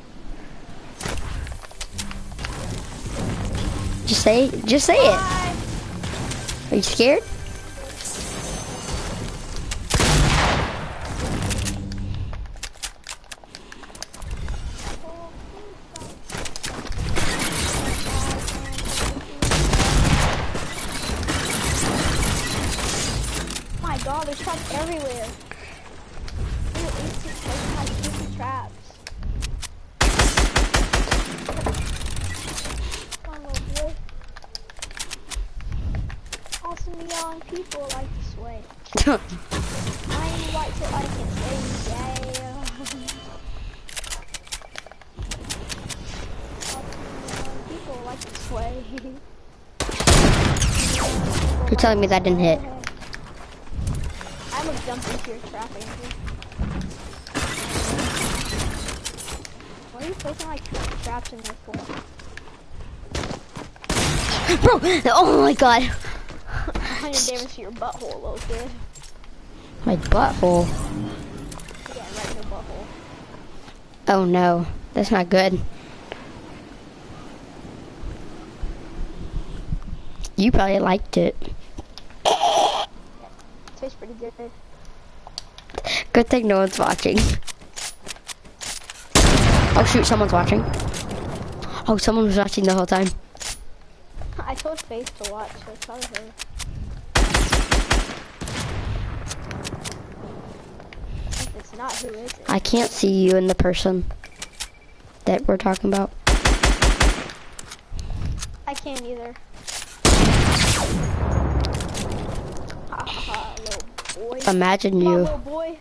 Just say, just say it. Bye. Are you scared? there's traps everywhere. Ew, it's just like my stupid traps. Come on, little boy. Awesome young people like to sway. I am white so I can say yeah. Awesome young people like to sway. You're telling me that didn't hit. I'm gonna jump into your trap, Andrew. Why are you placing like traps in there for? Bro, oh my god. one hundred damage to your butthole, little kid. My butthole. Yeah, right in your butthole. Oh no, that's not good. You probably liked it. Tastes pretty good. Good thing no one's watching. Oh shoot, someone's watching. Oh, someone was watching the whole time. I told Faith to watch, so it's probably her. If it's not, who is it? I can't see you in the person that we're talking about. I can't either. Ha ha ha, little boy. Imagine Come on, you. little boy.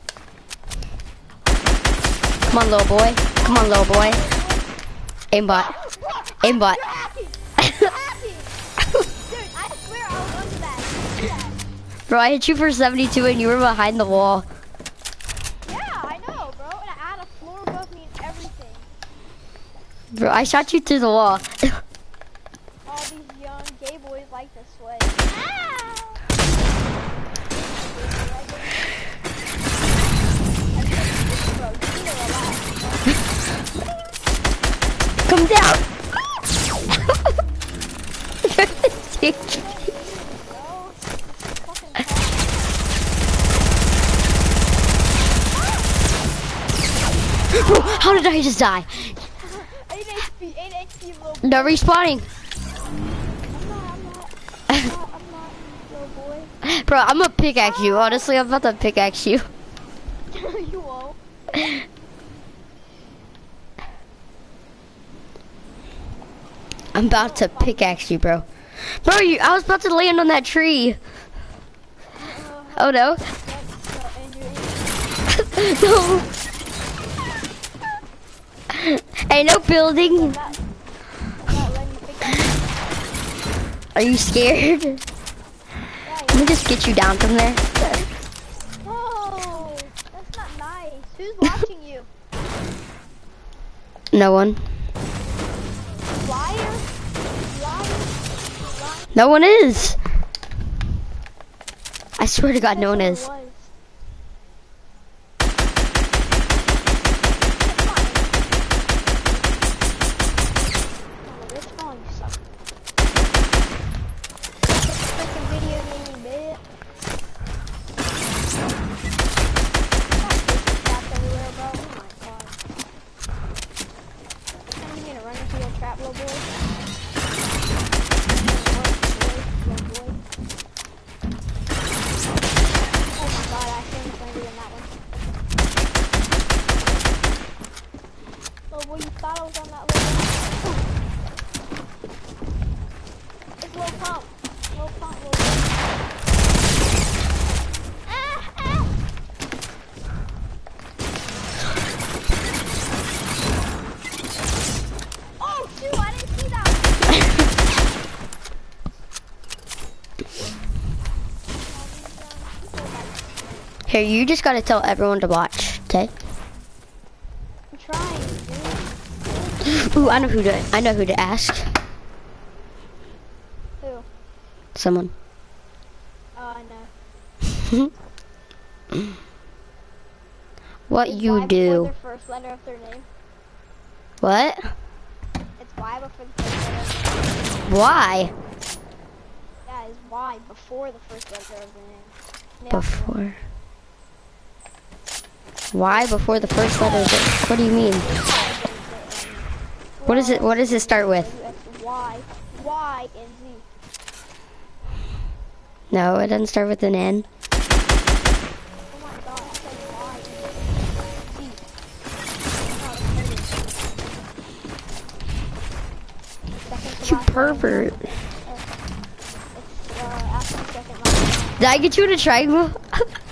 Come on, little boy. Come on, little boy. Aimbot. Aimbot. You're hacking! You're hacking! Dude, I swear I was under that. See that? Bro, I hit you for seventy-two and you were behind the wall. Yeah, I know, bro. And I had a floor above me and everything. Bro, I shot you through the wall. All these young gay boys like to sway. Ah! Bro, you need to relax. Come down. Bro, how did I just die? eight H P, eight H P, little boy. No respawning. I'm not, I'm not, I'm not, I'm not, little boy. Bro, I'm gonna pickaxe you. Honestly, I'm about to pickaxe you. You won't. I'm about to pickaxe you, bro. Bro, you, I was about to land on that tree. Oh no. No. Hey, no building. Are you scared? Let me just get you down from there. No, that's not nice. Who's watching you? No one. Liar? Liar? Liar? No one is. I swear to God, no one is. Was. Here, you just gotta tell everyone to watch, okay? I'm trying, dude. Ooh, I know who to. I know who to ask. Who? Someone. Oh, I know. What Is you Y do? before the first letter of their name? What? It's Y before the first letter of their name. Why? Yeah, it's Y before the first letter of their name. Yeah. Before. Why before the first letter? Of it? What do you mean? What is it? What does it start with? Y, Y, and Z. No, it doesn't start with an N. You pervert. It's uh, after the second line. Did I get you in a triangle? No.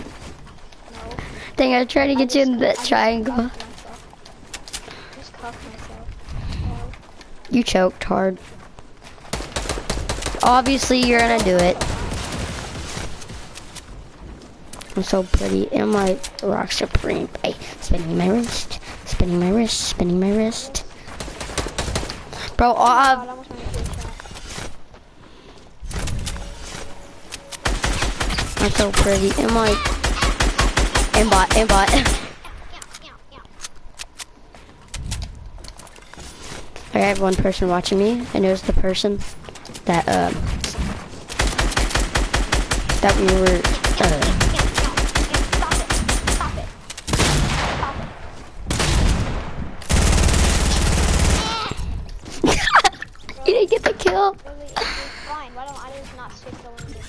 Dang, I tried to get you in that I triangle. Just cuffed myself. Oh. You choked hard. Obviously, you're gonna do it. I'm so pretty. And my rock supreme. Hey, spinning my wrist, spinning my wrist, spinning my wrist. Bro, I'll have. God, I almost made a good shot. I'm so pretty. And my. And bot, and bot. I have one person watching me, and it was the person that um that we were. Uh, You didn't get the kill. Really, it's fine. Why don't I just not switch the language?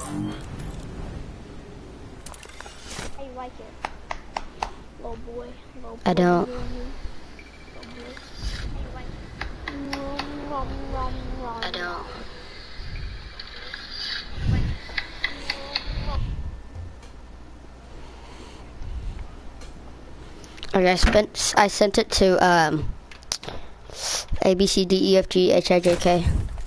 How you like it? Little boy. Little boy. I don't. Little boy. How you like it? Rum, rum, rum, I don't. Okay, I spent. I sent it to um. A B C D E F G H I J K.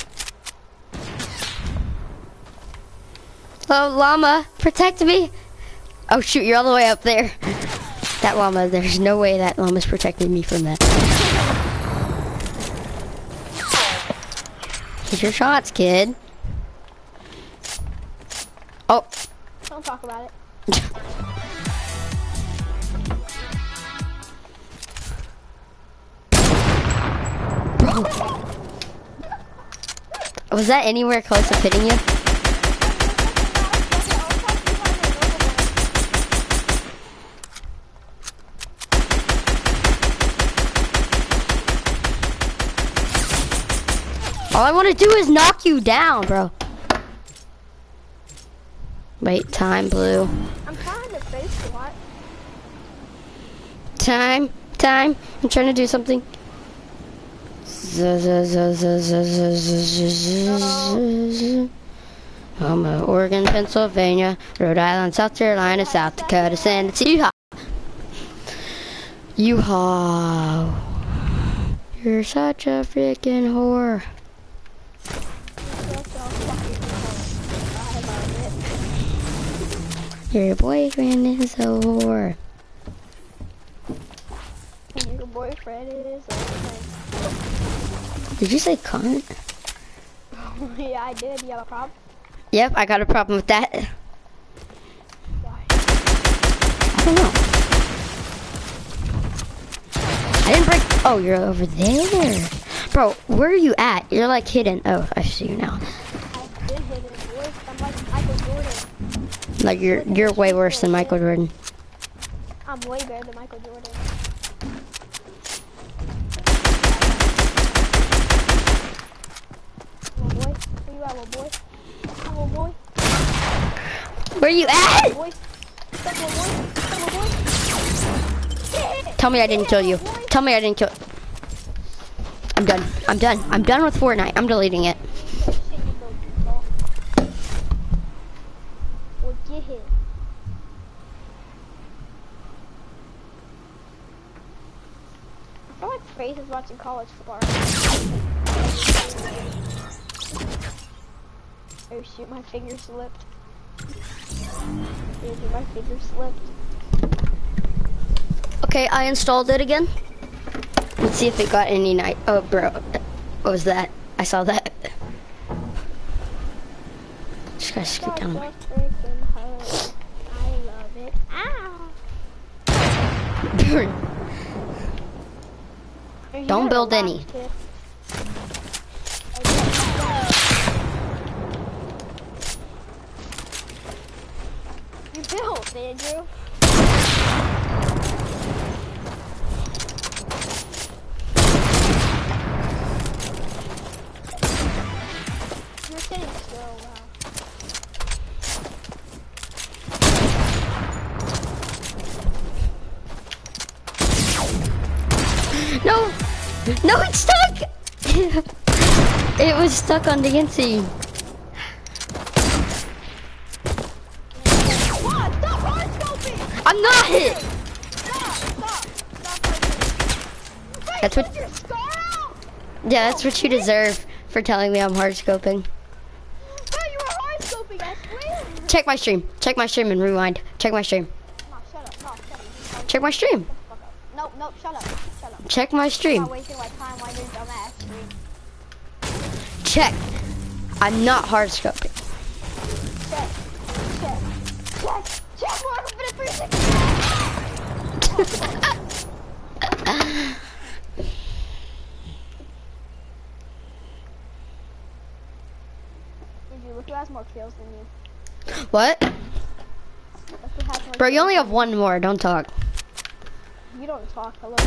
Oh, llama, protect me! Oh shoot, you're all the way up there. That llama, there's no way that llama's protecting me from that. Hit your shots, kid. Oh. Don't talk about it. Was that anywhere close to hitting you? All I want to do is knock you down, bro. Wait, time, blue. I'm trying to face a lot. Time, time. I'm trying to do something. Homo, Oregon, Pennsylvania, Rhode Island, South Carolina, South Dakota, San Diego. U-Haul. You're such a freaking whore. Your boyfriend is a whore. Your boyfriend is a whore. Did you say cunt? Yeah, I did. You have a problem? Yep, I got a problem with that. Why? I don't know. I didn't break. Oh, you're over there. Bro, where are you at? You're like hidden. Oh, I see you now. I've been hidden, boy. I'm like Michael Jordan. Like you're you're way worse than Michael Jordan. I'm way better than Michael Jordan. Little boy, where you at, little boy? Come on, boy. Where you at? Boy. Step, little boy. Step, little boy. Yeah. Tell me I didn't kill you. Boy. Tell me I didn't kill. I'm done. I'm done. I'm done with Fortnite. I'm deleting it. Well, get hit. I feel like Faith is watching college football. Oh shoot, my finger slipped. Dude, my finger slipped. Okay, I installed it again. Let's see if it got any night. Oh, bro, what was that? I saw that. Just gotta scoot down. Such a freaking hoe. I love it. Ow! Don't build any. You built, Andrew. You're sitting still, wow. No! No, it's stuck! It was stuck on the inseam. What? Stop hard scoping! I'm not hit. Stop! Stop! Stop hard scoping. Wait, That's what- took your scar out? Yeah, that's what you deserve for telling me I'm hard scoping. No, you were hard scoping, I swear. Check my stream. Check my stream and rewind. Check my stream. No, shut up. No, shut up. Check my stream. Fuck up. Nope, nope, shut up. Shut up. Check my I'm stream. not wasting my time while you're dumbass stream. Check. I'm not hard scoping. Check. Check. Check. Check. More for the three sixty. Look who has more kills than you. What? Look who has more Bro, you kills only than have one more. Don't talk. You don't talk. Hello,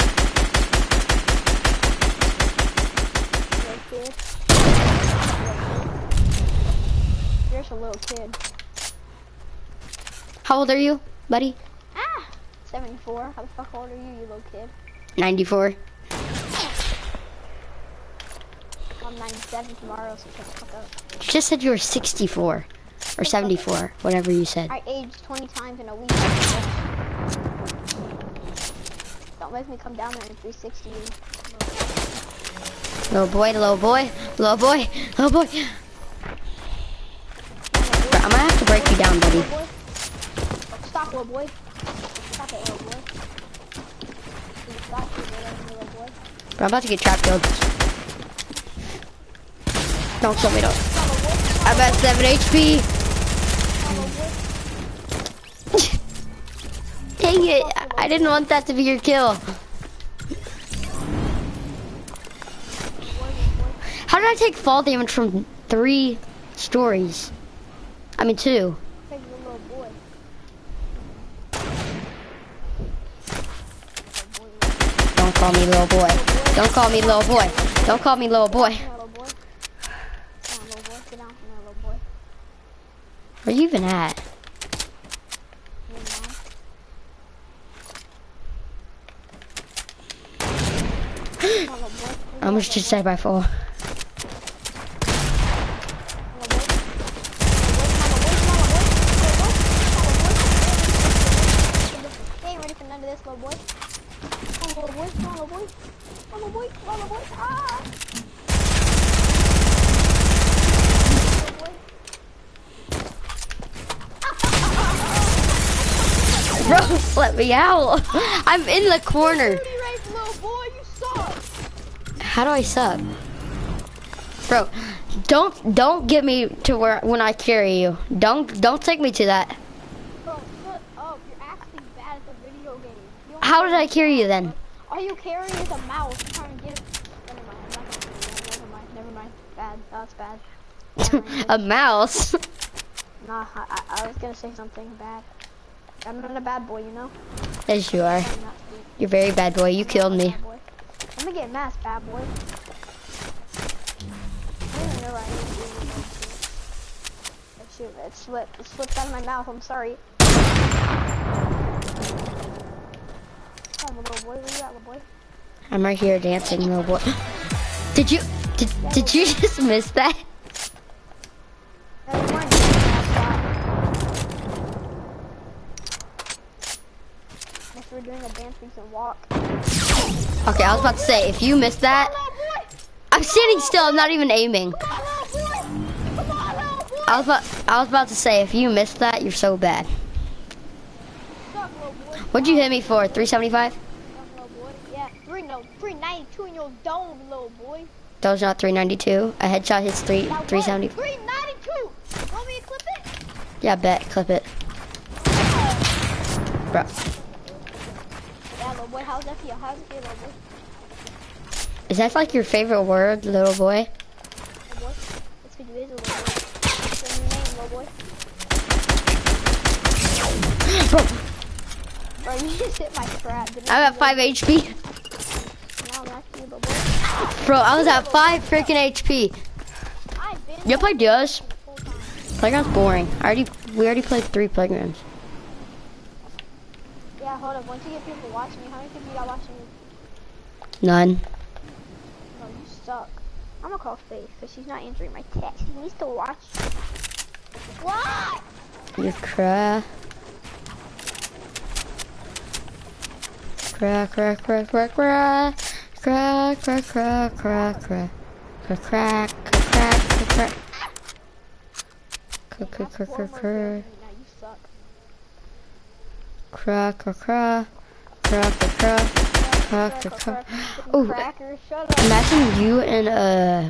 kid. Little kid. You're just a little kid. How old are you, buddy? Ah! seventy-four. How the fuck old are you, you little kid? ninety-four. I'm ninety-seven tomorrow, so shut the fuck up. You just said you were sixty-four. Or seventy-four. Whatever you said. I aged twenty times in a week. Don't make me come down there in three sixty. Little boy, little boy, little boy, little boy. Bro, I'm gonna have to break you down, buddy. Little boy. Stop, little boy. Stop it, little boy. Please stop, little boy. Bro, I'm about to get trap killed. Don't kill me, don't. I'm at seven H P. Dang it, I didn't want that to be your kill. How did I take fall damage from three stories? I mean two. Take the little boy. Don't call me little boy. Don't call me little boy. Don't call me little boy. Little boy. Come on, little boy. Get down from there, little boy. Where you even at? Your mom. Come on, little boy. I almost just said by fall. Little boy. Come on, little boy. Come on, little boy. Come on, little boy. Come on, little boy. Ah! Bro, let me out. I'm in the corner. Little boy, you suck. How do I suck? Bro, don't don't get me to where when I carry you. Don't don't take me to that. Bro, shut up. You're actually bad at the video game. You don't How did I carry you then? All you carry is a mouse. You're trying to get it. Never mind. I'm not gonna do that. Never mind. Never mind. Bad. That's bad. Never mind. A mouse. Nah, I, I, I was gonna say something bad. I'm not a bad boy, you know? Yes, you are. I'm not sweet. You're very bad boy. You killed me. Bad boy. I'm gonna get masked, bad boy. I don't even know what I need to do. Oh, shoot, it slipped. It slipped out of my mouth. I'm sorry. Come on, little boy. Where you at, little boy? I'm right here dancing, little boy. Did you did did you just miss that? Never mind. If we're doing a dance, we can walk. Okay, I was about to say if you missed that, I'm standing still. I'm not even aiming. I was about I was about to say if you missed that, you're so bad. What'd you hit me for? three seventy-five? Yeah, three no, three ninety-two in your dome, little boy. That was not three ninety-two. A headshot hits three three seventy. three ninety-two. Want me to clip it? Yeah, bet. Clip it, bro. Yeah, little boy. How's that feel? How's it feel, little boy? Is that like your favorite word, little boy? Little boy. That's because you is a little boy. What's your new name, little boy? Bro, Bro, you just hit my trap. Didn't I'm you, at five H P. Now I'm after you, little boy. Bro, I was at five freaking H P. I've been You play duos? the whole time. Playground's boring. I already we already played three playgrounds. Yeah, hold up. Once you get people watching me, how many people you got watching me? None. Bro, you suck. I'm gonna call Faith because she's not answering my text. She needs to watch. What? You cry. Cry, cry, cry, cry, cry. Cry, cry, cry, cry, cry. Cry, cry, cry, cry, cry. Cry, cry, cry, cry, cry. Now you suck. Cry, cry, cry. Cry, cry, cry. Cry, cry, cry. Ooh, Cracker, shut up. imagine you and uh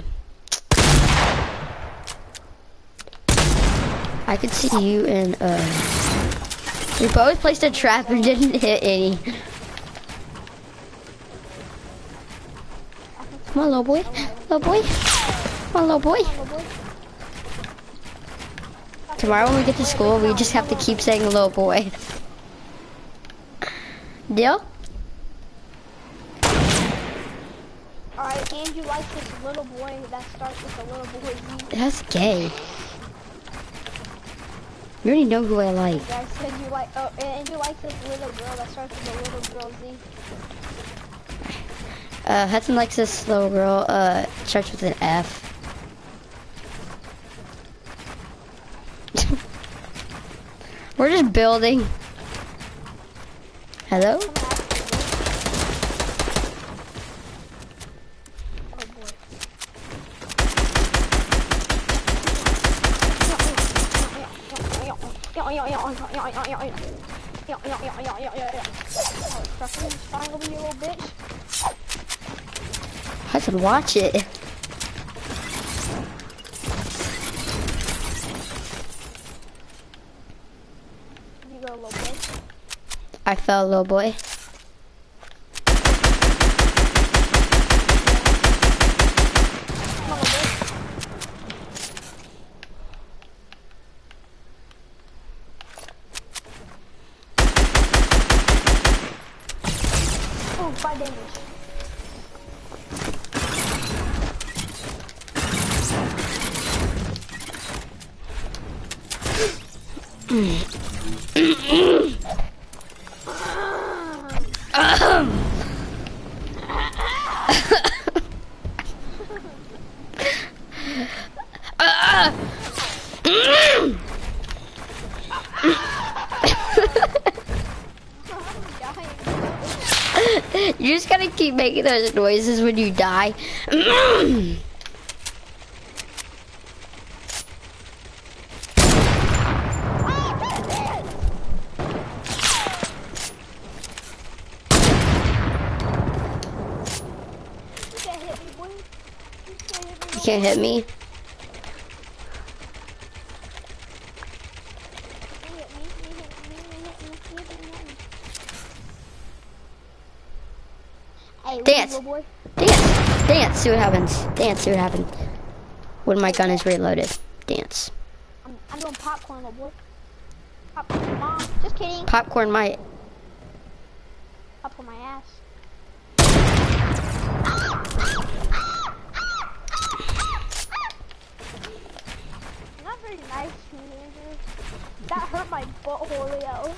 I could see you and uh we both placed a trap and didn't hit any. Come on, little boy. Little boy. Come on, little boy. Tomorrow when we get to school, we just have to keep saying little boy. Deal? Alright, and you like this little boy that starts with a little boy Z. That's gay. You already know who I like. You guys said you like, oh, and you like this little girl that starts with a little girl Z. Uh, Hudson likes this little girl, uh, starts with an F. We're just building. Hello? Hudson, watch it. You go, little boy. I fell, little boy. Come on, little boy. Oh, five damage. You just gotta keep making those noises when you die. You can't hit me. Hey, Dance. little boy. Dance. Dance. See what happens. Dance. See what happens. When my gun is reloaded. Dance. I'm, I'm doing popcorn, little boy. Popcorn, mom. Just kidding. Popcorn might. Popcorn my ass. Not very nice to me, Andrew. That hurt my butthole, Leo.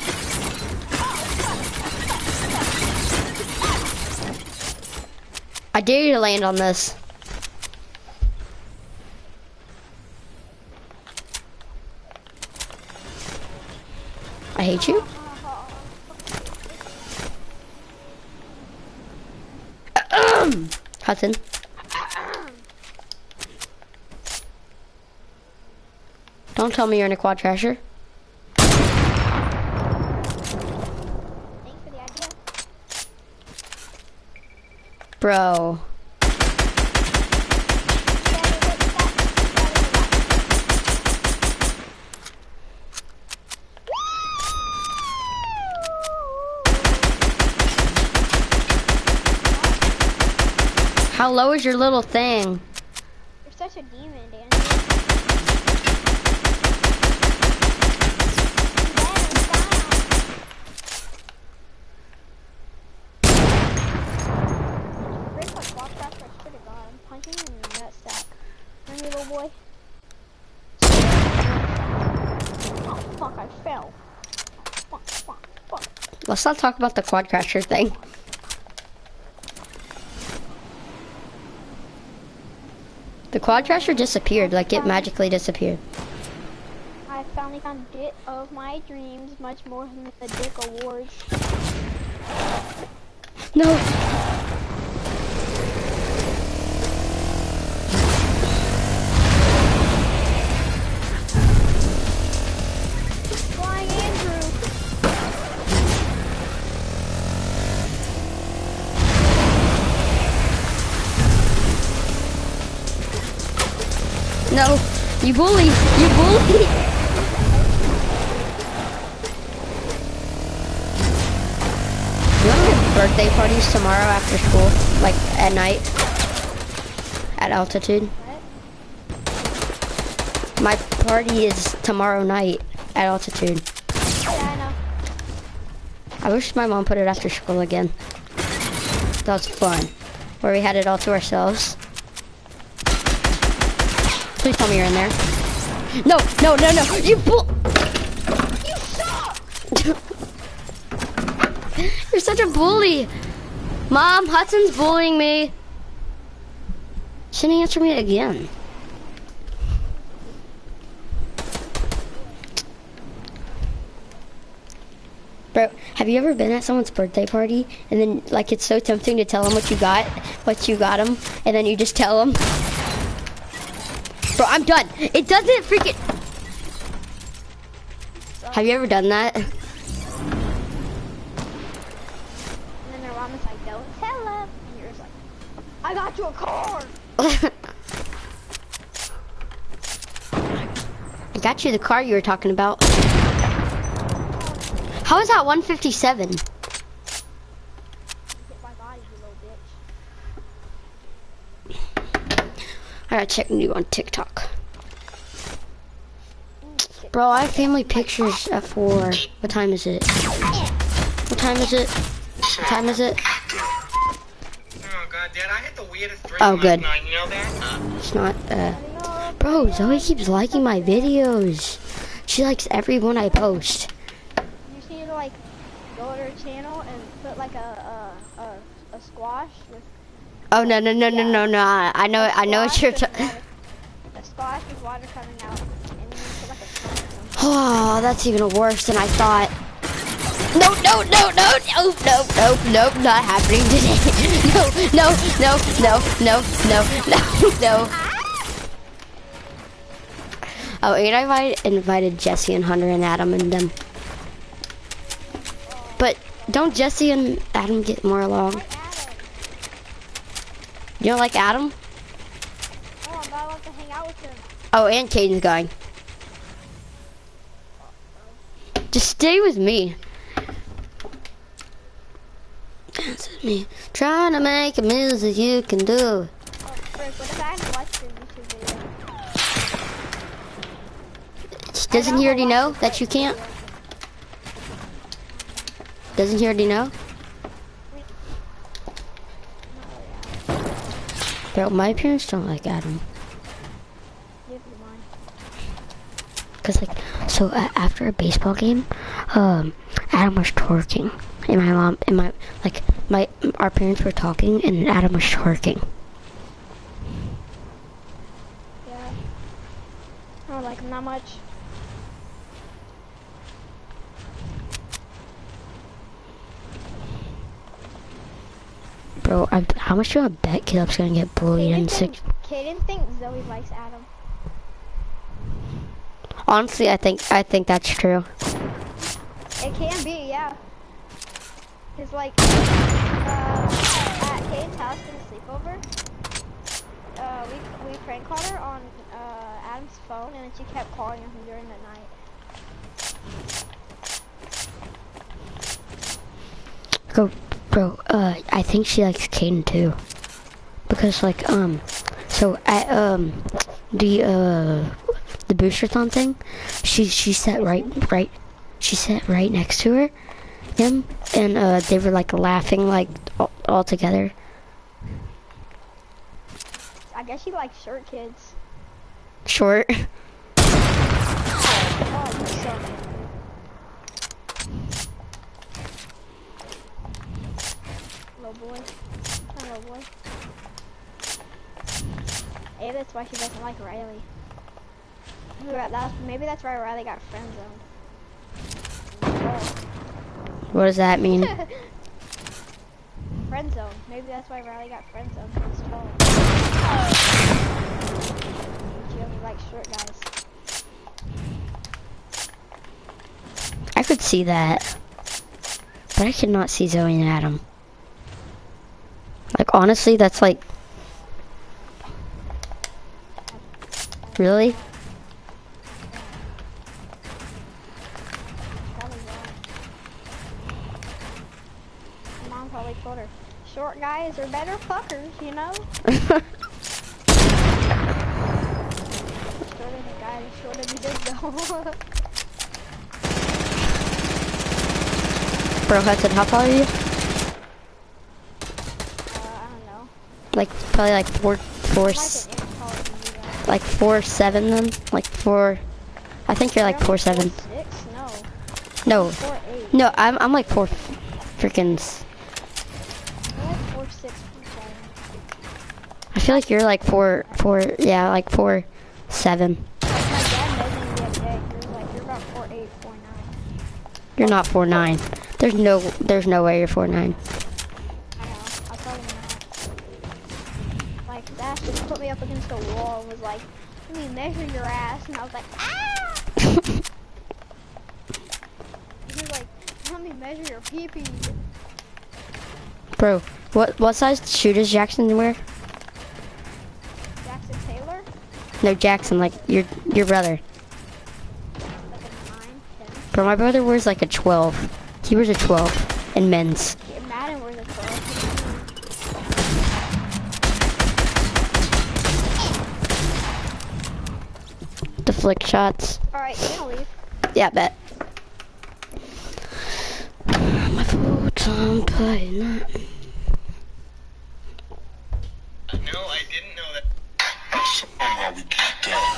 I dare you to land on this. I hate you. Hudson. Don't tell me you're in a quad trasher. Thanks for the idea. Bro. How low is your little thing? You're such a demon, Dan. Break my block back, I swear to God, I'm punching you in your nutsack. Come here, little boy. Oh, fuck, I fell. Fuck, fuck, fuck. Let's not talk about the quad crasher thing. The quad crasher disappeared, like it magically disappeared. I finally found Dick of my dreams, much more than the Dick Awards. No. Flying Andrew. No. You bully. You bully. You want to have birthday parties tomorrow after school? Like at night? At altitude? What? My party is tomorrow night at altitude. Yeah, I know. I wish my mom put it after school again. That was fun. Where we had it all to ourselves. Please tell me you're in there. No, no, no, no. You bull- You suck! You're such a bully. Mom, Hudson's bullying me. Shouldn't answer me again. Bro, have you ever been at someone's birthday party and then like it's so tempting to tell them what you got, what you got them, and then you just tell them? Bro, I'm done. It doesn't freaking. Have you ever done that? And then their mom is like, don't tell them. And you're just like, I got you a car. I got you the car you were talking about. How is that one fifty-seven? Hit my body, you little bitch. I gotta check you on TikTok. Bro, I have family pictures at four. What time is it? What time is it? What time is it? Oh god, Dad, I hit the weirdest three Oh, last good. night, you know that? It's not, uh... Bro, Zoe keeps liking my videos. She likes every one I post. You just need to like go to her channel and put like a a, a, a squash with Oh, no, no, no, no, no, no. I know, I know what you're squash talking. with water- a squash with water coming out, and then you put like a squash or something. Oh, that's even worse than I thought. No, no, no, no, no, no, no, no, not happening today. No, no, no, no, no, no, no, no. Oh, and I invited, invited Jesse and Hunter and Adam and them. But don't Jesse and Adam get more along? Like Adam. You don't like Adam? Oh, I'm not allowed to hang out with him. Oh, and Caden's going. Just stay with me. Dance with me. Trying to make a music you can do. Oh, frick, what if I hadn't watched your YouTube video? Doesn't he already know that you can't? Doesn't he already know? Bro, my parents don't like Adam. Neither do mine. Cause like, so uh, after a baseball game, um, Adam was twerking, and my mom and my like my our parents were talking, and Adam was twerking. Yeah. I don't like him that much. Bro, I, how much do I bet Caleb's gonna get bullied in Kaden six? think, Kaden thinks Zoe likes Adam. Honestly, I think I think that's true. It can be, yeah. Cause like, uh, at Kaden's house for the sleepover, uh, we we prank called her on uh, Adam's phone, and then she kept calling him during the night. Go, bro. Uh, I think she likes Caden too, because like um, so at um, the uh, the booster-thon thing, she she sat right right, she sat right next to her, him, and uh, they were like laughing like all, all together. I guess she likes short kids. Short. Oh, you suck. Little boy. Hi, little boy. Maybe that's why she doesn't like Riley. Maybe that's, maybe that's why Riley got friend zoned. What does that mean? Friend zone. Maybe that's why Riley got friend zoned because he's tall. She only likes short guys. I could see that. But I could not see Zoe and Adam. Like, honestly, that's like... Really? Mom probably told her, short guys are better fuckers, you know? Shorter the guy, the shorter the dick though. Bro, Hudson, how tall are you? Uh, I don't know. Like, probably like four, four, s- like four, seven then? Like four, I think you're like four, seven. Six? No. No, Four eight. no, I'm, I'm like four freaking, s- I'm like four six, four seven. I feel like you're like four, four, yeah, like four, seven. Like my dad measured me the other day. He was like, you're about four eight, four nine. You're not four, nine. There's no, there's no way you're four, nine. I know. I'll tell him that. Like, Dad just put me up against a wall and was like, let me measure your ass. And I was like, ah! He was like, let me measure your pee-pee. Bro, what, what size shoe does Jackson wear? Jackson Taylor? No, Jackson, like your, your brother. Like a nine, ten. Bro, my brother wears like a twelve. He wears a twelve in men's. Yeah, Madden wears a twelve. The flick shots. Alright, you gonna leave? Yeah, bet. My full-time partner. No, I didn't know that. Somehow we get down.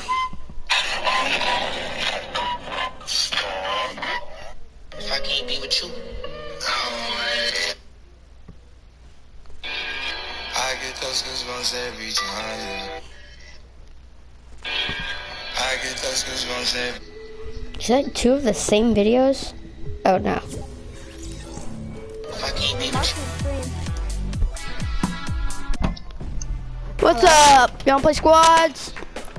If I can't be with you, I get those goosebumps every time. I get those goosebumps every Is that two of the same videos? Oh no. If I can't be with Marking screen. What's up? You wanna play squads?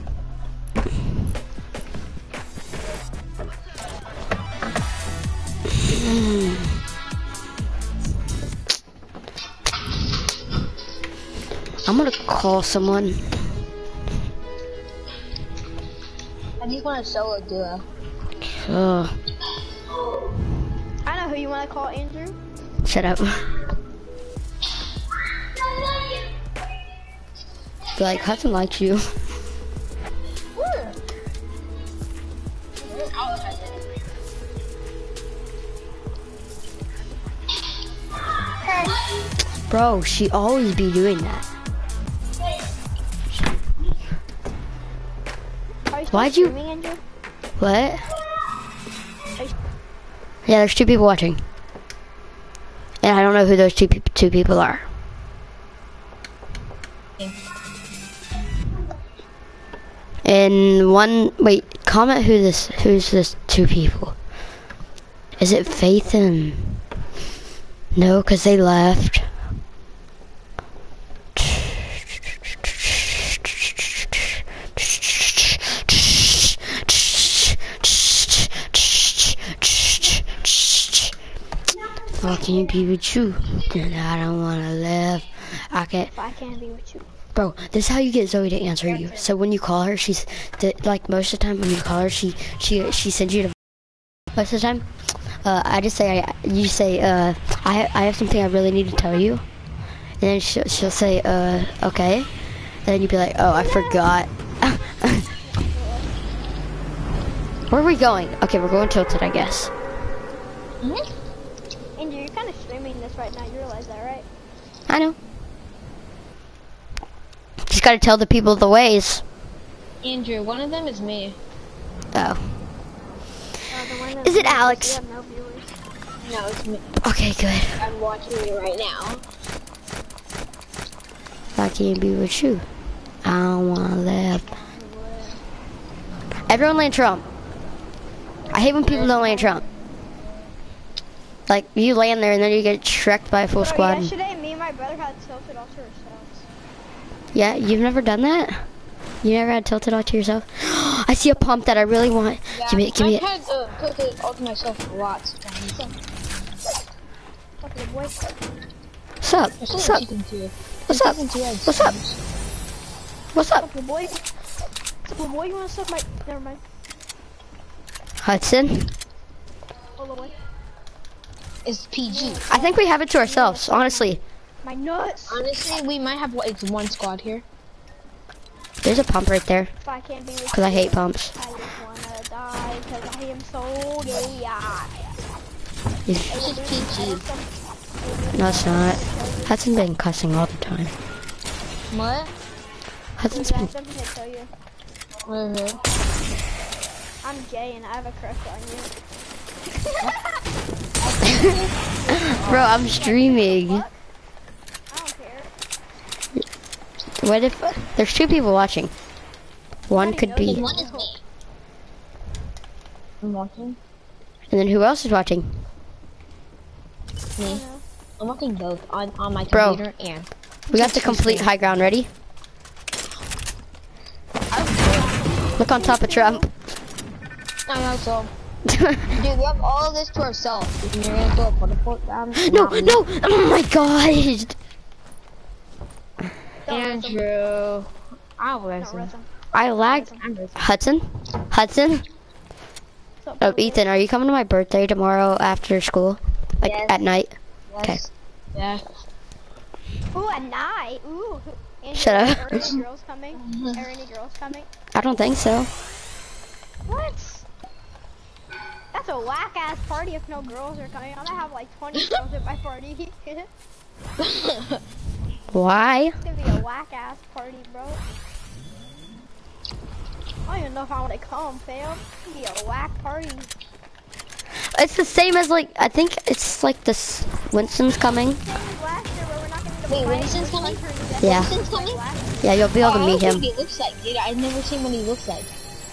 I'm gonna call someone. I just want a solo duo. Uh, I know who you want to call, Andrew. shut up. Be like, Hudson likes you. Bro, she always be doing that. Are you still Why'd you- streaming, Andrew? What? Yeah, there's two people watching. And I don't know who those two, pe two people are. And one, wait, comment who this, who's this two people? Is it Faith and, no, cause they left. Fucking be with you, and I don't wanna live. I can't. If I can't be with you. Bro, this is how you get Zoe to answer you. So when you call her, she's the, like most of the time when you call her, she she she sends you to. Most of the time, uh, I just say I, you say uh, I I have something I really need to tell you, and then she'll she'll say uh okay, and then you'd be like, oh, I forgot. Where are we going? Okay, we're going tilted, I guess. Andrew, you're kind of streaming this right now. You realize that, right? I know. Just gotta tell the people the ways. Andrew, one of them is me. Oh. Uh, the one that Is it we Alex? have no viewers. No, it's me. Okay, good. I'm watching you right now. I can't be with you. I don't don't wanna live. Everyone land Trump. I hate when people don't land Trump. Like, you land there and then you get shreked by a full Bro, squad. yesterday, me and my brother had tilted all to ourselves. Yeah, you've never done that? You never had tilted all to yourself? I see a pump that I really want. Yeah, Give me it, give me I've it. had uh, tilted all to myself lots of times. Fuck the boy. What's up? There's What's still up? season two. What's up? Season two has What's up? times. What's up? Fuck the boy. Fuck the boy, you wanna suck my... Never mind. Hudson? Oh, the boy. It's P G. I think we have it to ourselves, honestly. My nuts. Honestly, we might have like one squad here. There's a pump right there, If I can't be with because I you, hate pumps. I just wanna die, cause I am so gay. He's- This is P G. No, it's not. Hudson's been cussing all the time. What? Hudson's Is been... that something to tell you? What is it? I'm gay and I have a crush on you. Bro, I'm streaming. I don't care. What if... There's two people watching. One could be... One is me. I'm watching. And then who else is watching? Me. I'm watching both on, on my Bro. computer and. We got the complete high ground. Ready? Look on top of Trump. I know so. Dude, we have all this to ourselves. And you're gonna throw a porta down? No, no! Oh my god! Andrew. I'll Don't listen. rest him. I lagged. Hudson? Hudson? What's up, Oh, boy? Ethan, are you coming to my birthday tomorrow after school? Like, Yes. at night? Yes. Yeah. Ooh, at night. Ooh. Andrew, Shut up. Are any girls coming? Are any girls coming? I don't think so. What? That's a whack ass party if no girls are coming. I'm gonna have like twenty girls at my party. It's Why? gonna be a whack ass party, bro. I don't even know if I wanna come, fam. It's gonna be a whack party. It's the same as, like, I think it's like this. Winston's coming. Same as last year, bro. We're not gonna get a Wait, fight. Winston's We're coming? just gonna turn Yeah. Winston's coming? like last year. Yeah, you'll be able to Oh, I meet don't know him. what he looks like, dude. I've never seen what he looks like.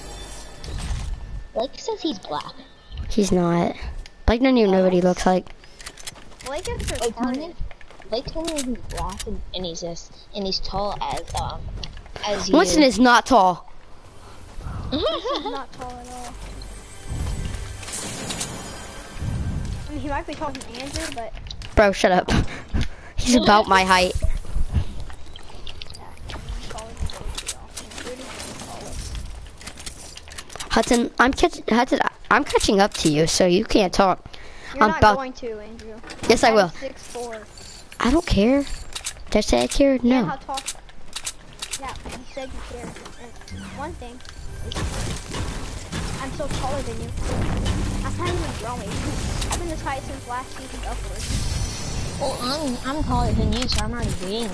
Blake says he's black. He's not. Blake doesn't even know what he looks like. Blake is Blake told me, retarded. Blake told me he's black and, and he's just and he's tall as um as Winston you. is not tall. He's not tall at all. I mean, he might be taller than Andrew, but Bro, shut up. He's about my height. yeah, he's taller than both of y'all, including taller. Hudson, I'm catch Hudson, I'm catching up to you, so you can't talk. You're I'm not about. going to, Andrew. Yes, I I'm will. six four. I don't care. Did I say I care? Yeah, how No. tall? Yeah, you said you care. And one thing is, I'm so taller than you. I'm not even growing. I've been this height since last season upwards. Well, I'm I'm taller than you, so I'm already gaining.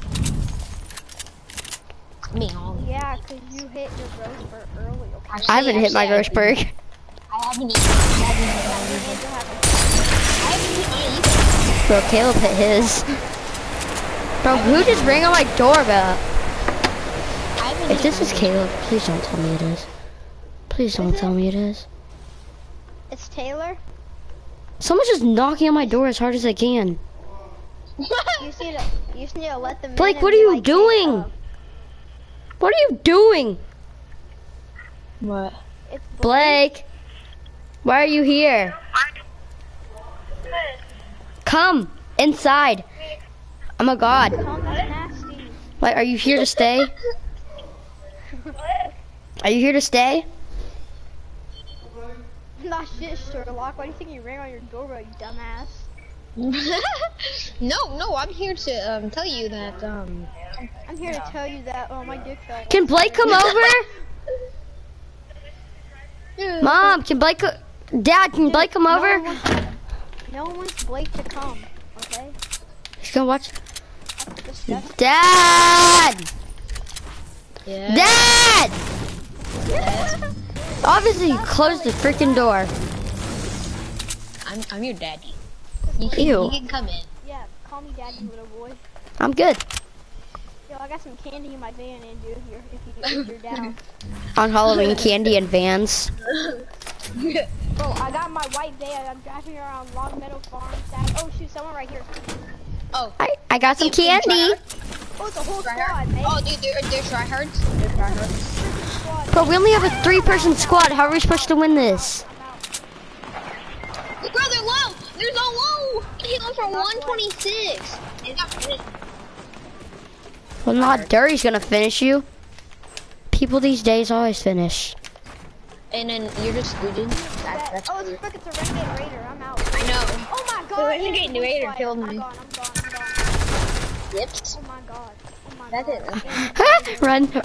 Me all. Yeah, cause you hit your growth spurt early. Okay. I haven't hit my growth spurt. I haven't even. I haven't hit mine either. Andrew hasn't. I haven't hit mine either. Bro, Caleb hit his. Bro, who just rang on my doorbell? I haven't If hit this is mine Caleb, please don't tell me it is. Please don't Is tell it? me it is. It's Taylor. Someone's just knocking on my door as hard as they can. You just need to, you just need to let them in Blake, and what be are you like, hey, doing? uh, What are you doing? What? it's Blake. Blake, why are you here? Come inside. Oh my god. Tom, that's nasty. Like, are you here to stay? Are you here to stay? Not shit, Sherlock. Why do you think you rang on your doorbell, you dumbass? no, no, I'm here to um tell you that um. I'm here to tell you that, oh, my dick fell. Can Blake come over? Mom, can Blake co- Dad, can Blake come No over? one wants- No one wants Blake to come, okay? He's gonna watch. That's disgusting. Dad! Yeah. Dad! Obviously, you closed the freaking door. I'm I'm your daddy. You can, Ew. you can come in. Yeah, call me daddy, little boy. I'm good. Yo, I got some candy in my van, Andrew. If you're, if, you, if you're down. On Halloween candy and vans. Bro, I got my white van. I'm driving around Long Meadow Farm. Side. Oh shoot, someone right here. Oh, I, I got some You can candy. Oh, it's a whole try squad, hard. man. Oh, dude, they're, they're tryhards. They're tryhards. Squad. Bro, we only have a three-person squad. How are we supposed to win this? I'm out. Bro, they're low. They're so low. He hit them for one twenty-six. He's not finished. Well, not Dirty's gonna finish you. People these days always finish. And then you're just looting. That's, That, that's oh, it's weird. frick, it's a Renegade Raider. I'm out. I know. Oh my god. The Renegade Andrew, Raider fire. killed I'm me. gone, I'm gone, I'm gone. Yips. Oh my god. Oh my That's god. it. Run. Oh,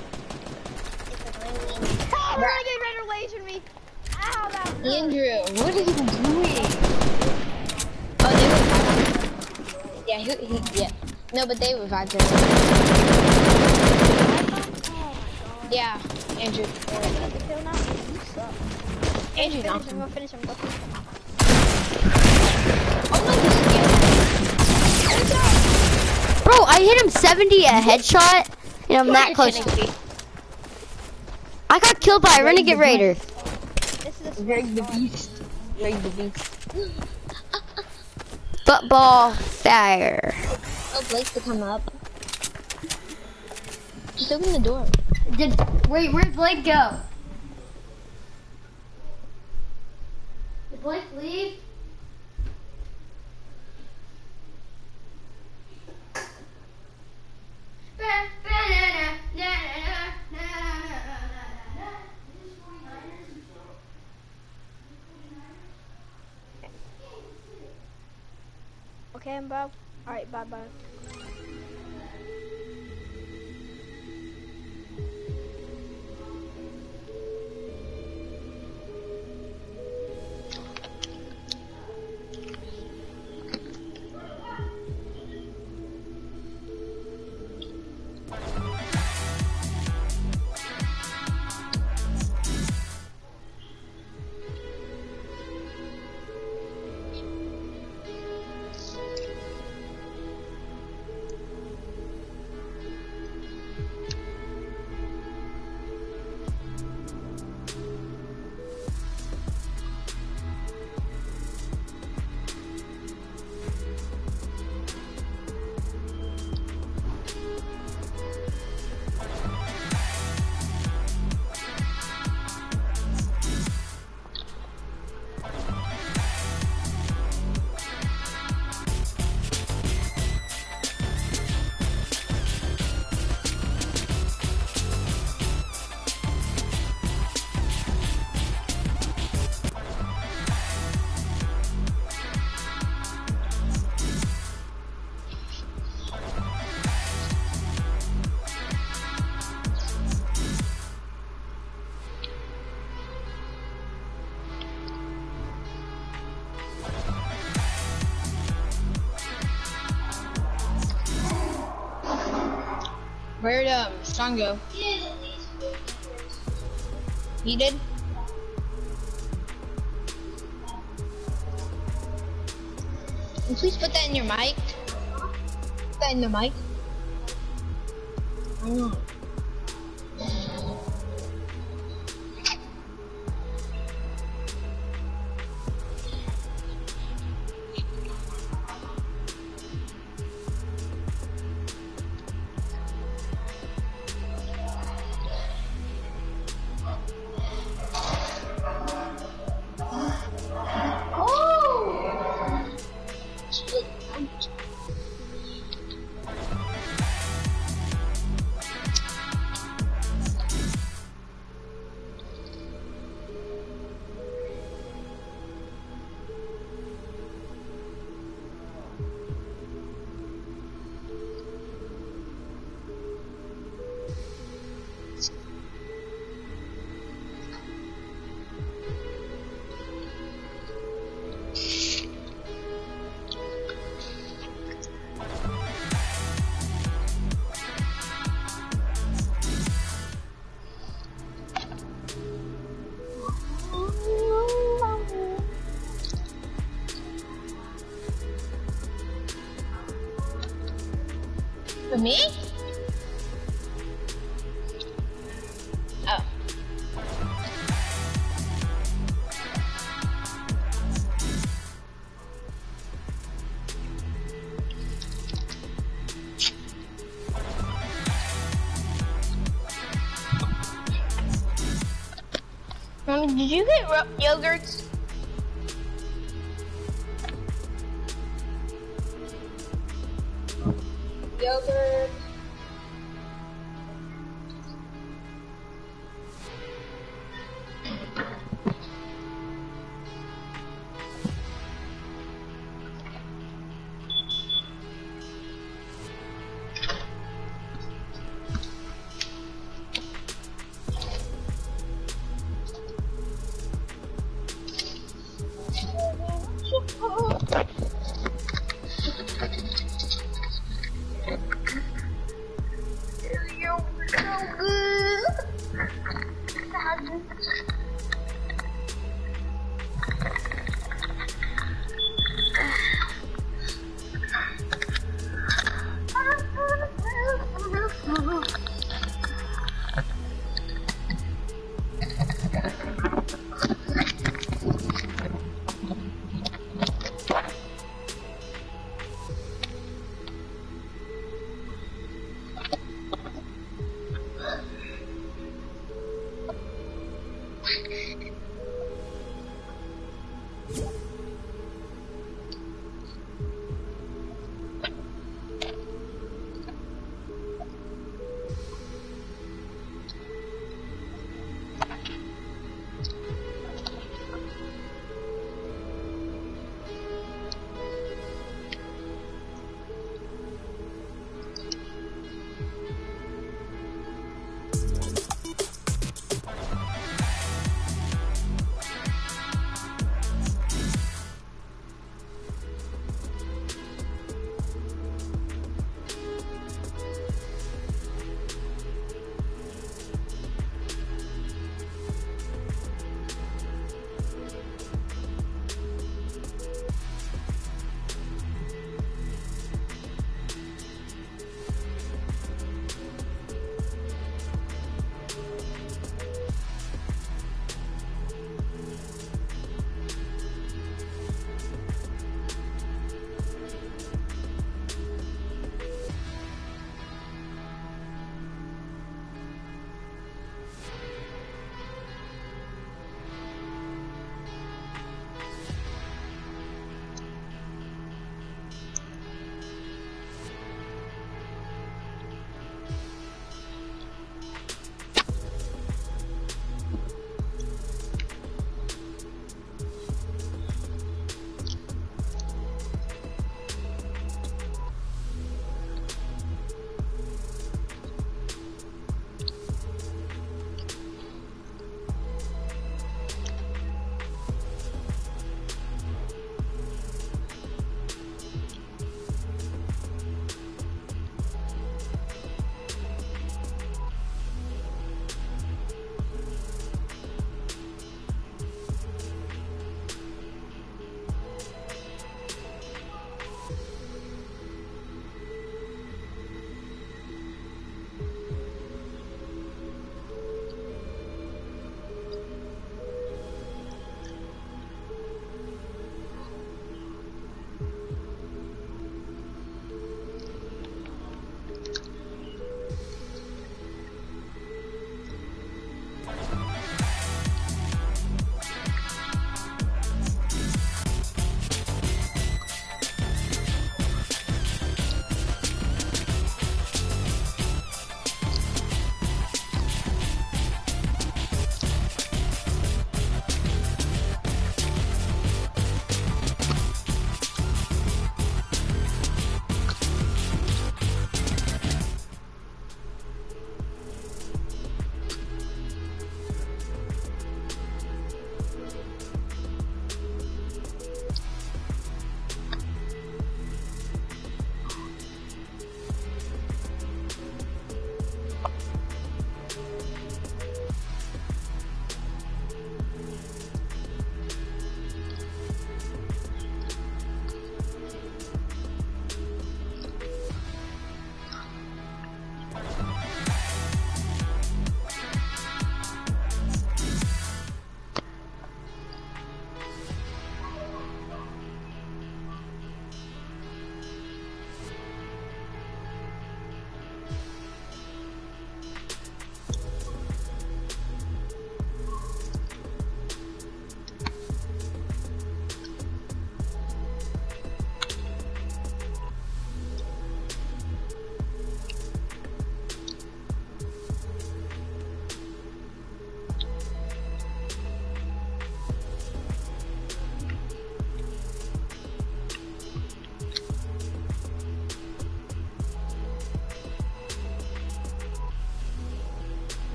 Renegade Raider lasered me. Ow, that hurt. Andrew, what are you doing? Oh, they revived him. Yeah, he, he, yeah. No, but they revived him. Oh my god. Yeah, Andrew. Get the kill now? You suck. Andrew Finish knocked him, him. go finish him, go finish him. Oh no, he's scared. Bro, I hit him seventy a headshot, and I'm that close. I got killed by a Renegade Raider. This is a Rig the beast. Rig the beast. Football fire. Oh, Blake to come up. Just open the door. Did wait? Where'd Blake go? Did Blake leave? okay, Bob. Alright, bye bye. Where'd um Strong go? He did? And please put that in your mic. Put that in the mic. I know. For me? Did you get ro- yogurts? Yogurt.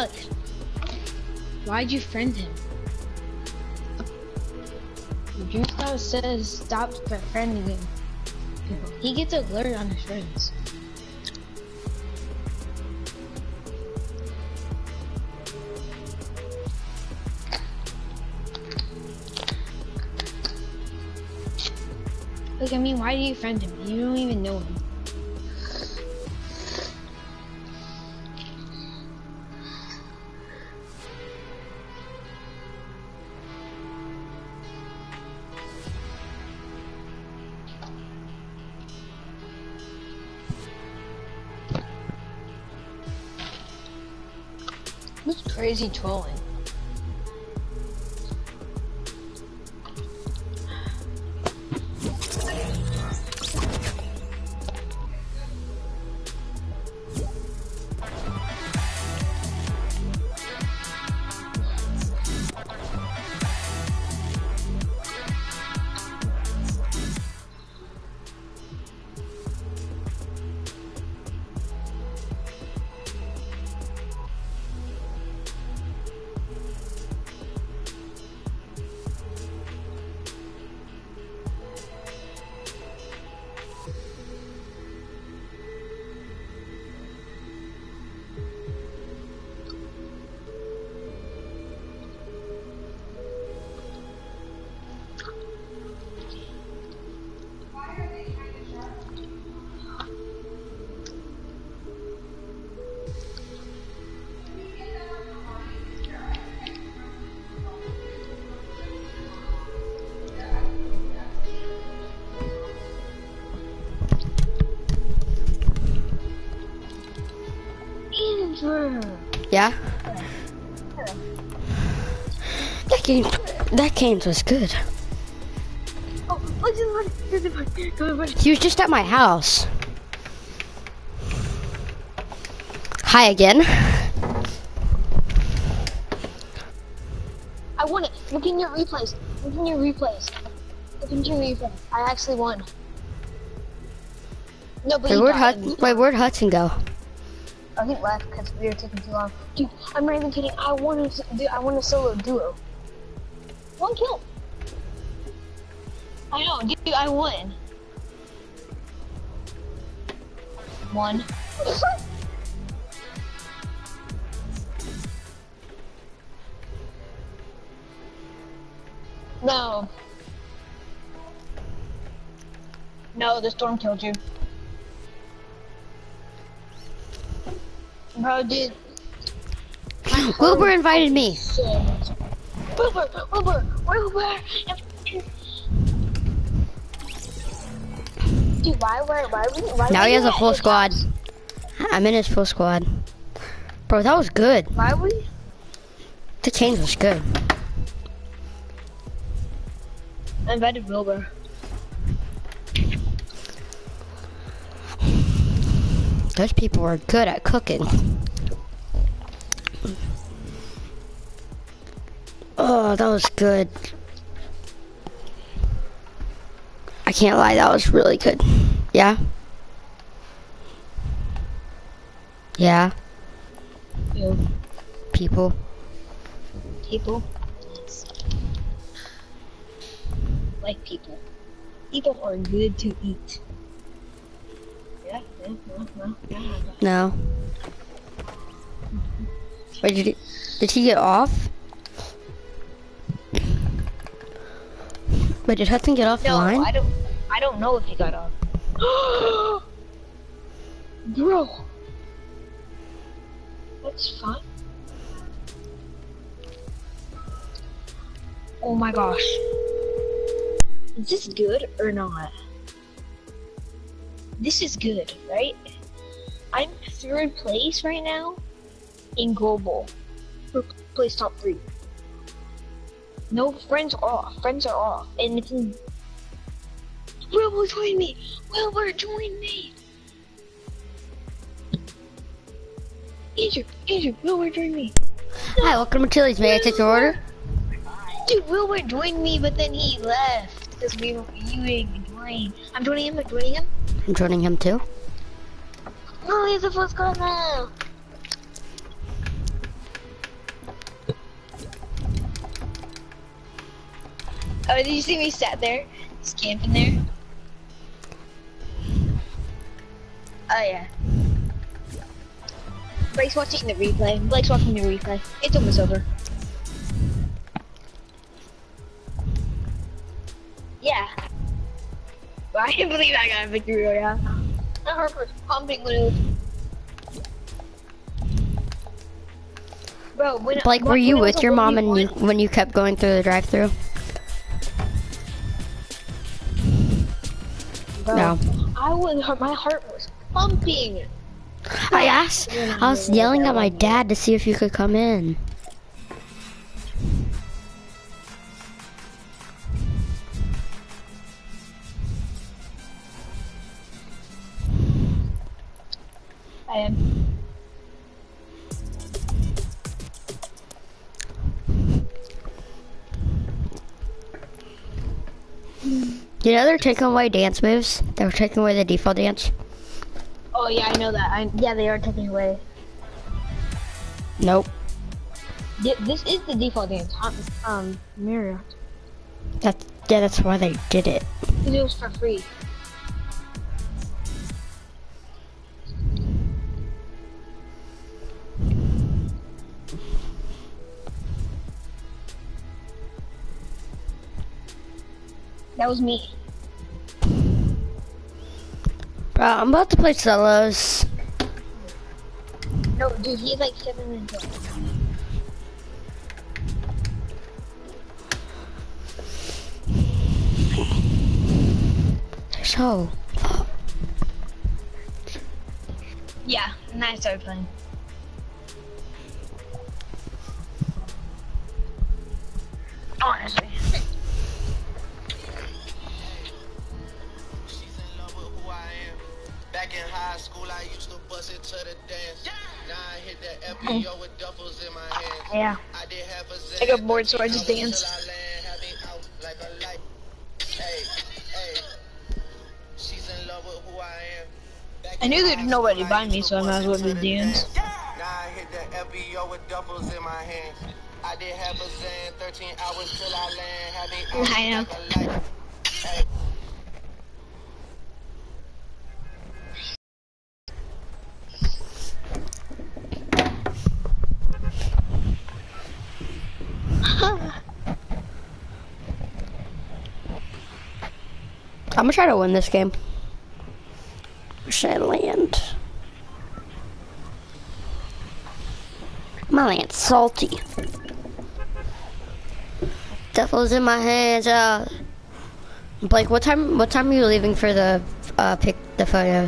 Alex, why'd you friend him? The Dream Scout says stop friending him. He gets alert on his friends. Like, I mean, why do you friend him? You don't even know him. Who's crazy trolling? Yeah? That game, that game was good. Oh, He was just at my house. Hi again. I won it. Look in your replays. Look in your replays. Look in your replays. I actually won. No, but Wait, you where'd, died. Hud wait, where'd Hudson go? I think left because we were taking too long. Dude, I'm not even kidding. I won a, dude, I won a solo duo. One kill. I know, dude, I won. One. No. No, the storm killed you. Bro, dude. Wilbur invited me. So much. Wilbur, Wilbur, Wilbur. Dude, why, why, why, why? Now why he has you a full at his squad. house? I'm in his full squad. Bro, that was good. Why we? The change was good. I invited Wilbur. Those people were good at cooking. Oh, that was good. I can't lie, that was really good. Yeah? Yeah? Yeah. People. People. Like people. People are good to eat. Yeah, yeah, no, no, no. No. Wait, did he, did he get off? Wait, did Hudson get off the No, line? I don't. I don't know if he got off. Bro, that's fine. Oh my gosh, is this good or not? This is good, right? I'm third place right now in global. Third place top three. No, friends are off. Friends are off, and it's in. Wilbur, join me! Wilbur, join me! Andrew, Andrew, Wilbur, join me! Hi, welcome to Chili's. May I take your order? Dude, Wilbur joined me, but then he left because we were viewing join. I'm joining him. I'm joining him. I'm joining him too. No, he's a full squad now. Oh, did you see me sat there, just camping there? Oh yeah. Blake's watching the replay. Blake's watching the replay. It's almost over. Yeah. But I can't believe I got a victory royale. My heart was pumping when it was... Bro, when Blake, were you with your mom and you, one... when you kept going through the drive-thru? No. I was, my heart was pumping. I asked, I was yelling at my dad to see if you could come in. I am. You know they're taking away dance moves? They're taking away the default dance. Oh yeah, I know that. I, yeah, they are taking away. Nope. Yeah, this is the default dance. Um, um Marriott. That's, yeah, that's why they did it. It was for free. That was me. Bro, I'm about to play solos. No, dude, he's like seven minutes old. So. Yeah, and I started playing. Honestly. Back in high school, I used to bust it to the dance. Now I hit the F B O with duffels in my hands. Yeah. I did half a I got bored, so I just danced. Hey, hey. She's in love with who I am. I knew there'd nobody behind me, so I might as well just dance. Now I hit the F B O with duffels in my hands. I did half a zan, thirteen hours till I land. Having I know. like a light. Hey. I'm gonna try to win this game. Should land. My land's salty. Devil's in my hands. Uh, Blake, what time? What time are you leaving for the uh, pick the photos?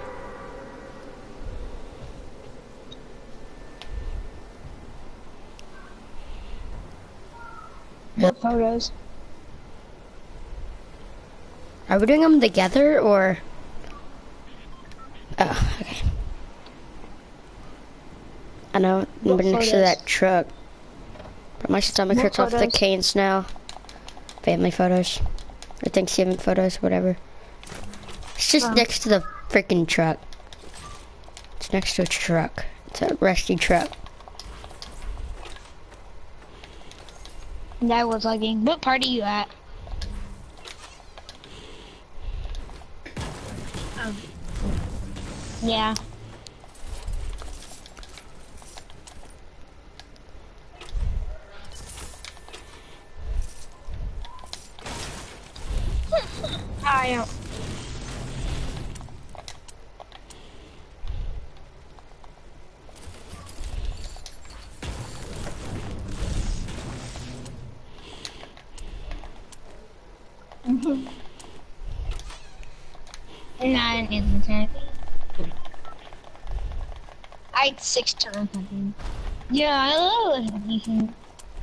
What photos? Are we doing them together or? Oh, okay. I know, I'm What next to photos? that truck. But my stomach What hurts off the photos? canes now. Family photos. Or Thanksgiving photos, whatever. It's just Oh. next to the freaking truck. It's next to a truck. It's a rusty truck. That was lagging. What party you at? Um. Yeah. I am. Mm-hmm. Nine is the I had six turns, I think. Yeah, I love it. Decent.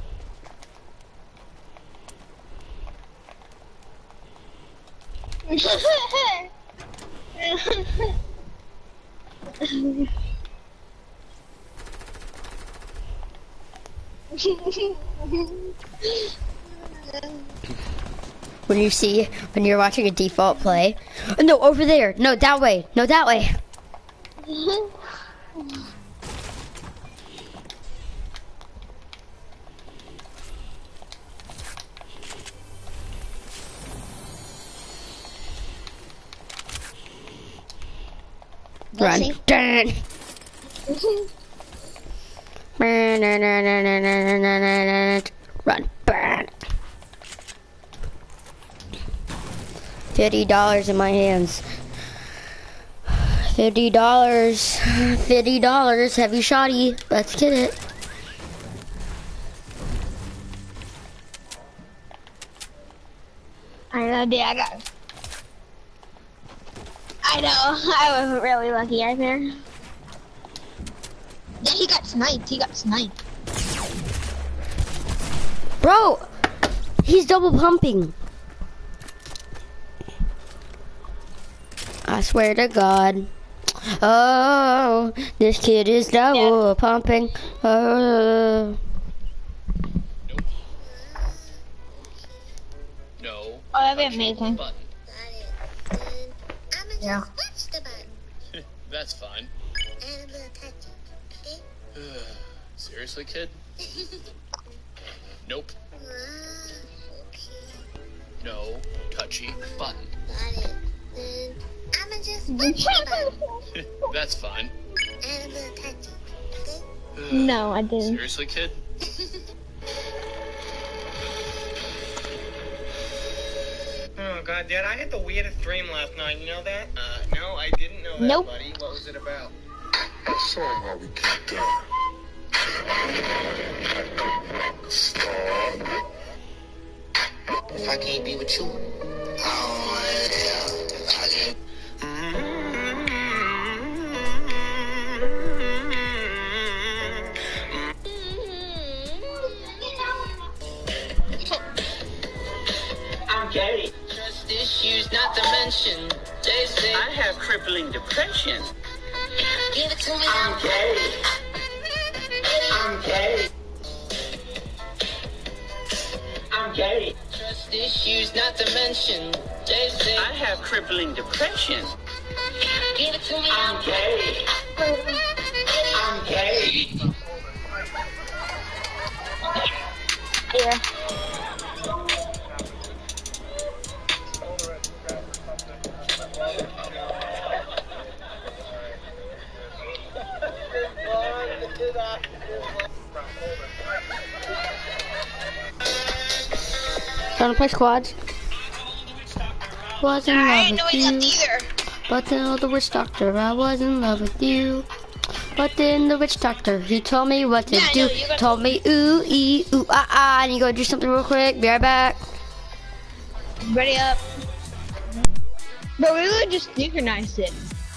When you see, when you're watching a default play. Oh, no, over there. No, that way. No, that way. Run. see. Dun. Run. Burn. Fifty dollars in my hands. Fifty dollars. Fifty dollars. Heavy shoddy. Let's get it. I know, dude. I got. I know. I wasn't really lucky right there. Yeah, he got sniped. He got sniped. Bro, he's double pumping. I swear to God. Oh, this kid is double Yeah. pumping. Oh. No. Oh, that'd be amazing. Button. Yeah. That's fine. Seriously, kid? Nope. No touchy button. That's fine. No, I didn't. Seriously, kid? Oh god, Dad, I had the weirdest dream last night. You know that? Uh, no, I didn't know that, Nope. buddy. What was it about? I saw how we get down. Star. If I can't be with you, oh, hell, if I can't. I'm gay. Trust issues not to mention. They say I have crippling depression. give it to me. I'm gay. I'm gay. I'm gay. Trust issues not to mention. They say I have crippling depression. give it to me. I'm gay. I'm gay. Yeah. Trying to play squads. Was in love I didn't know with he you, left either. but then the witch doctor, I was in love with you. But then the witch doctor, he told me what to Yeah, I do. know, you got- Told me ooh ee ooh ah ah, and you go do something real quick. Be right back. Ready up. But we would just synchronize it.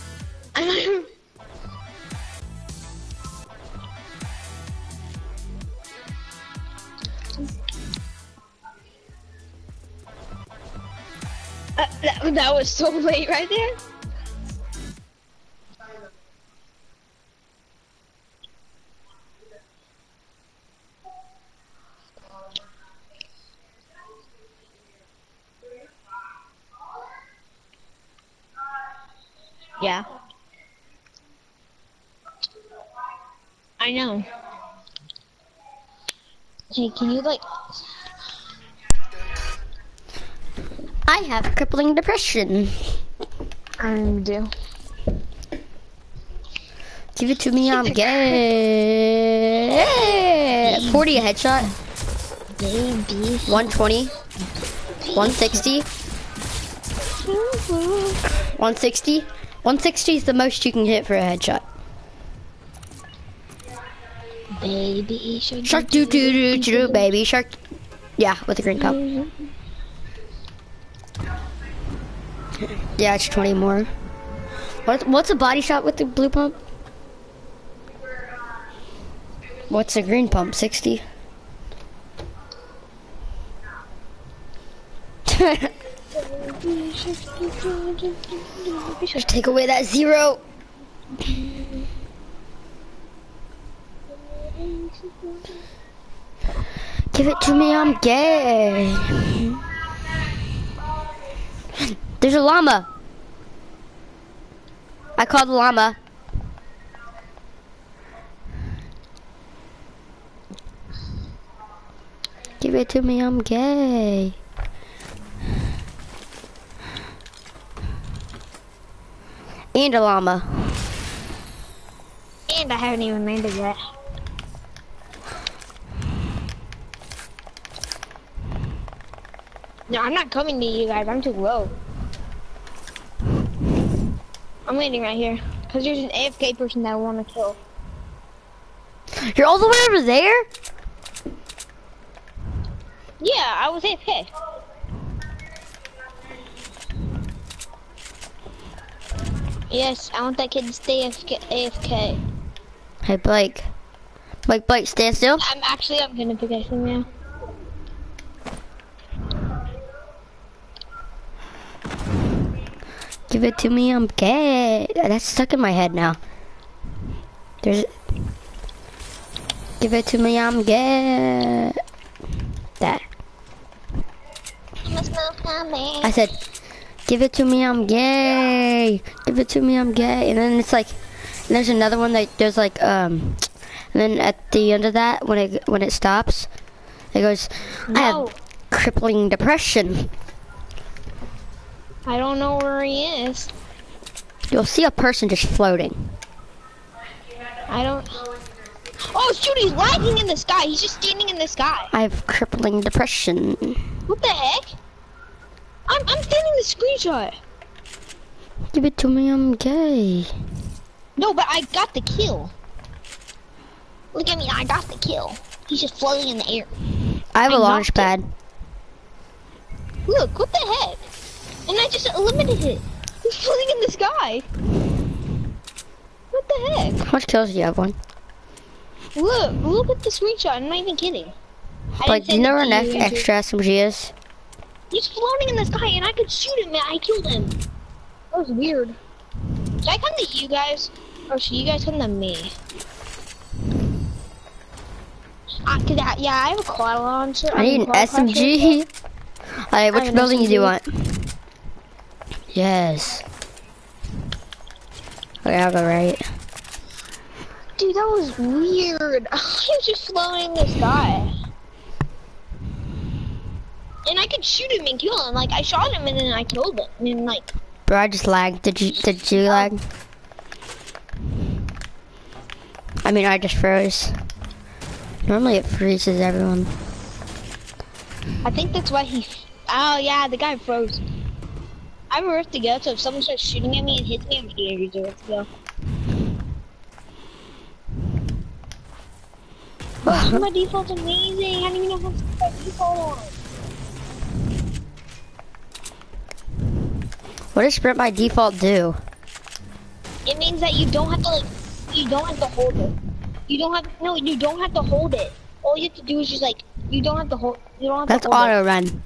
Uh, that, that was so late right there. Yeah. I know. Hey, can you like... I have crippling depression. I do. Give it to me, I'm gay. forty a headshot. Baby. one twenty. one sixty. one sixty. one sixty is the most you can hit for a headshot. Baby shark. Shark doo doo doo doo, baby shark. Yeah, with the green pump. Yeah, it's twenty more. What, what's a body shot with the blue pump? What's a green pump? sixty? Just take away that zero. Give it to me, I'm gay. There's a llama. I called the llama. Give it to me, I'm gay. And a llama. haven't even landed yet. No, I'm not coming to you guys. I'm too low. I'm landing right here. Because there's an A F K person that I want to kill. You're all the way over there? Yeah, I was A F K. Yes, I want that kid to stay A F K. Hey, Blake. Blake, Blake, stand still. I'm actually, I'm gonna pick him now. Give it to me, I'm gay. That's stuck in my head now. There's... Give it to me, I'm gay. That. I said, give it to me, I'm gay. Give it to me, I'm gay. And then it's like, and there's another one that there's like, um, and then at the end of that, when it when it stops, it goes, I No. have crippling depression. I don't know where he is. You'll see a person just floating. I don't. Oh shoot, he's lagging in the sky. He's just standing in the sky. I have crippling depression. What the heck? I'm, I'm sending the screenshot. Give it to me, I'm gay. No, but I got the kill. Look at me, I got the kill. He's just floating in the air. I have a I launch knocked pad. Look, what the heck? And I just eliminated it. He's floating in the sky. What the heck? How much kills do you have, one? Look, look at the screenshot. I'm not even kidding. I Like, didn't do you send know it where to next you. extra S M G is? He's floating in the sky and I could shoot him and I killed him. That was weird. Should I come to you guys? Or should you guys come to me? Uh, cause I, yeah, I have a quad launcher. I need an S M G. Alright, which an building do you S M G. want? Yes. Okay, I'll go right. Dude, that was weird. He was just floating in the sky. And I could shoot him and kill him. Like, I shot him and then I killed him. And then, like... Bro, I just lagged. Did you, did you lag? I mean, I just froze. Normally it freezes everyone. I think that's why he... Oh, yeah, the guy froze. I have a rift to go, so if someone starts shooting at me and hits me, I'm gonna use a rift to go. Oh, my default's amazing. I don't even know how to put my default on. What does sprint by default do? It means that you don't have to, like, you don't have to hold it. You don't have, no, you don't have to hold it. All you have to do is just, like, you don't have to hold, you don't have That's to hold auto it. run.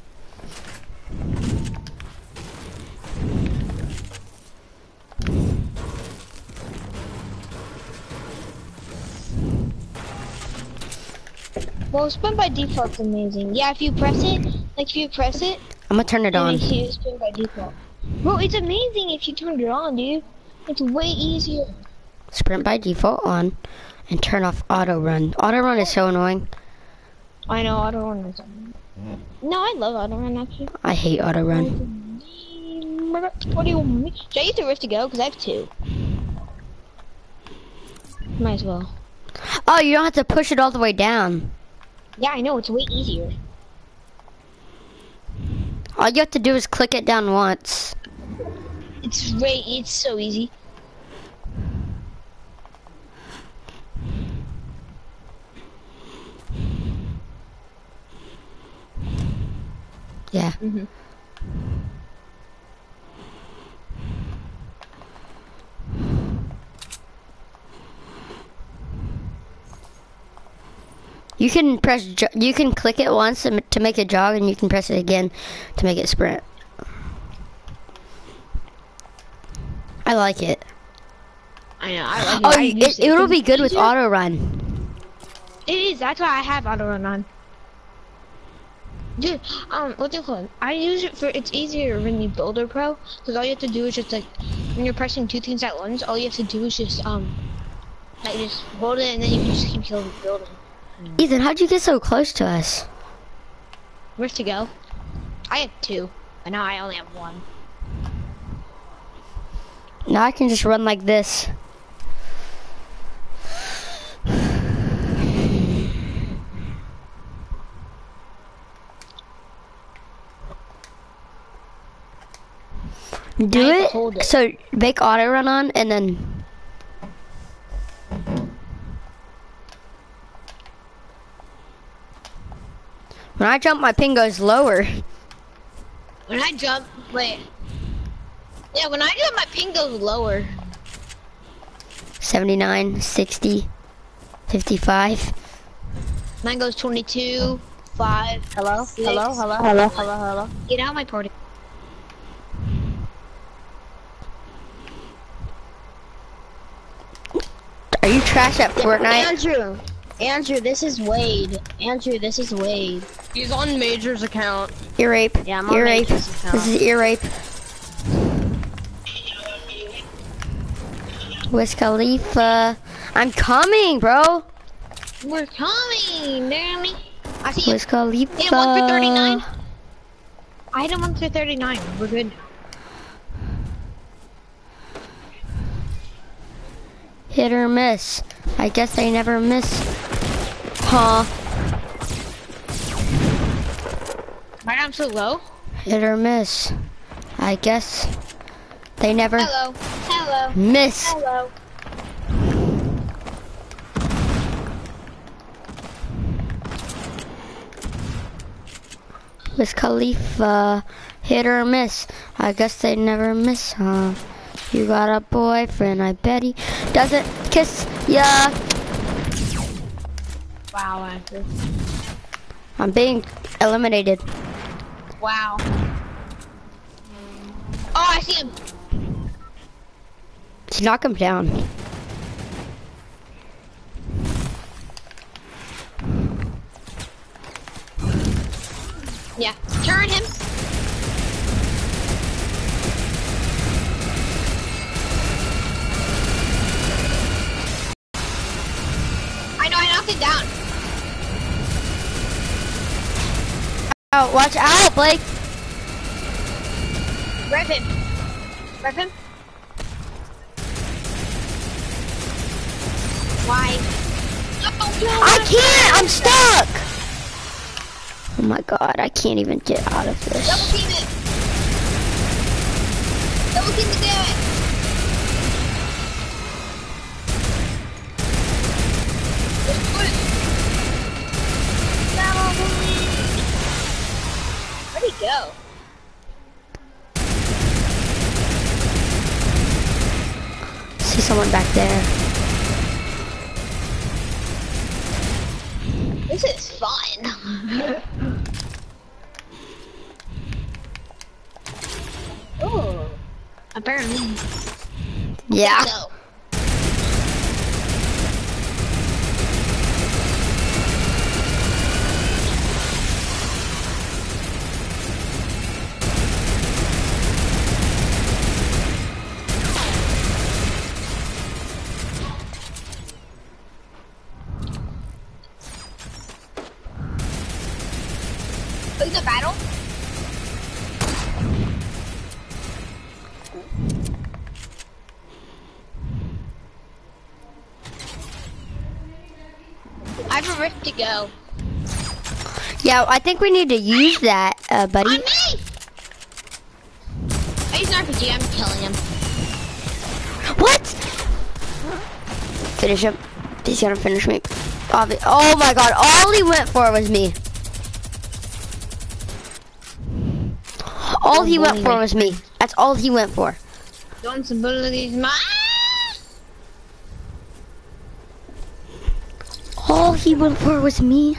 Well, sprint by default's amazing. Yeah, if you press it, like, if you press it, I'm gonna turn it it on. makes you sprint by default. Bro, it's amazing if you turn it on, dude. It's way easier. Sprint by default on, and turn off auto run. Auto run is so annoying. I know, auto run is amazing. No, I love auto run, actually. I hate auto run. What do you want me? Should I use the rift to go? Because I have two. Might as well. Oh, you don't have to push it all the way down. Yeah, I know, it's way easier. All you have to do is click it down once. It's way, it's so easy. Yeah. Mm-hmm. You can press, jo you can click it once to to make it jog, and you can press it again to make it sprint. I like it. I know, I like it. Oh, I it, use it, will be It's good with easier. auto run. It is, that's why I have auto run on. Dude, um, what's it called? I use it for, it's easier when you build a pro, because all you have to do is just like, when you're pressing two things at once, all you have to do is just, um, like just hold it and then you can just keep building. building. Ethan, how'd you get so close to us? Where's to go? I have two, but now I only have one. Now I can just run like this. Do I hold it, it. so make auto run on, and then when I jump, my ping goes lower. When I jump, wait. Yeah, when I jump, my ping goes lower. seventy-nine, sixty, fifty-five. Mine goes twenty-two, five. Hello? six, Hello? Hello? one. Hello? Hello? Hello? Get out of my party. Are you trash at Fortnite? Andrew, Andrew, this is Wade. Andrew, this is Wade. He's on Major's account. Ear rape. Yeah, I'm on ear rape. Major's account. This is ear rape. Wiz Khalifa. I'm coming, bro. We're coming, damn it. I see you. Wiz Khalifa. Hit him one for thirty-nine. I hit him one for thirty-nine. We're good. Hit or miss. I guess they never miss. Huh? Why I'm so low? Hit or miss. I guess they never Hello. Hello. miss. Hello. Wiz Khalifa. Hit or miss. I guess they never miss, huh? You got a boyfriend, I bet he doesn't kiss ya. Wow, Andrew. I'm being eliminated. Wow. Oh, I see him. Just knock him down. Yeah. Turn him. I know, I knocked it down. Oh, watch out, Blake. Rev him. Rev him. Why? Oh, no, I can't, I'm stuck. Oh my god, I can't even get out of this. Double team it. Double team the guy. Just push. Where'd he go? See someone back there. This is fun. Oh, apparently. Yeah. So. Is it a battle? I have a rift to go. Yeah, I think we need to use that, uh, buddy. On me! I use an R P G, I'm killing him. What? Finish him. He's gonna finish me. Obvi- Oh my god, all he went for was me. All he went for was me. That's all he went for. Responsibilities, mine. All he went for was me.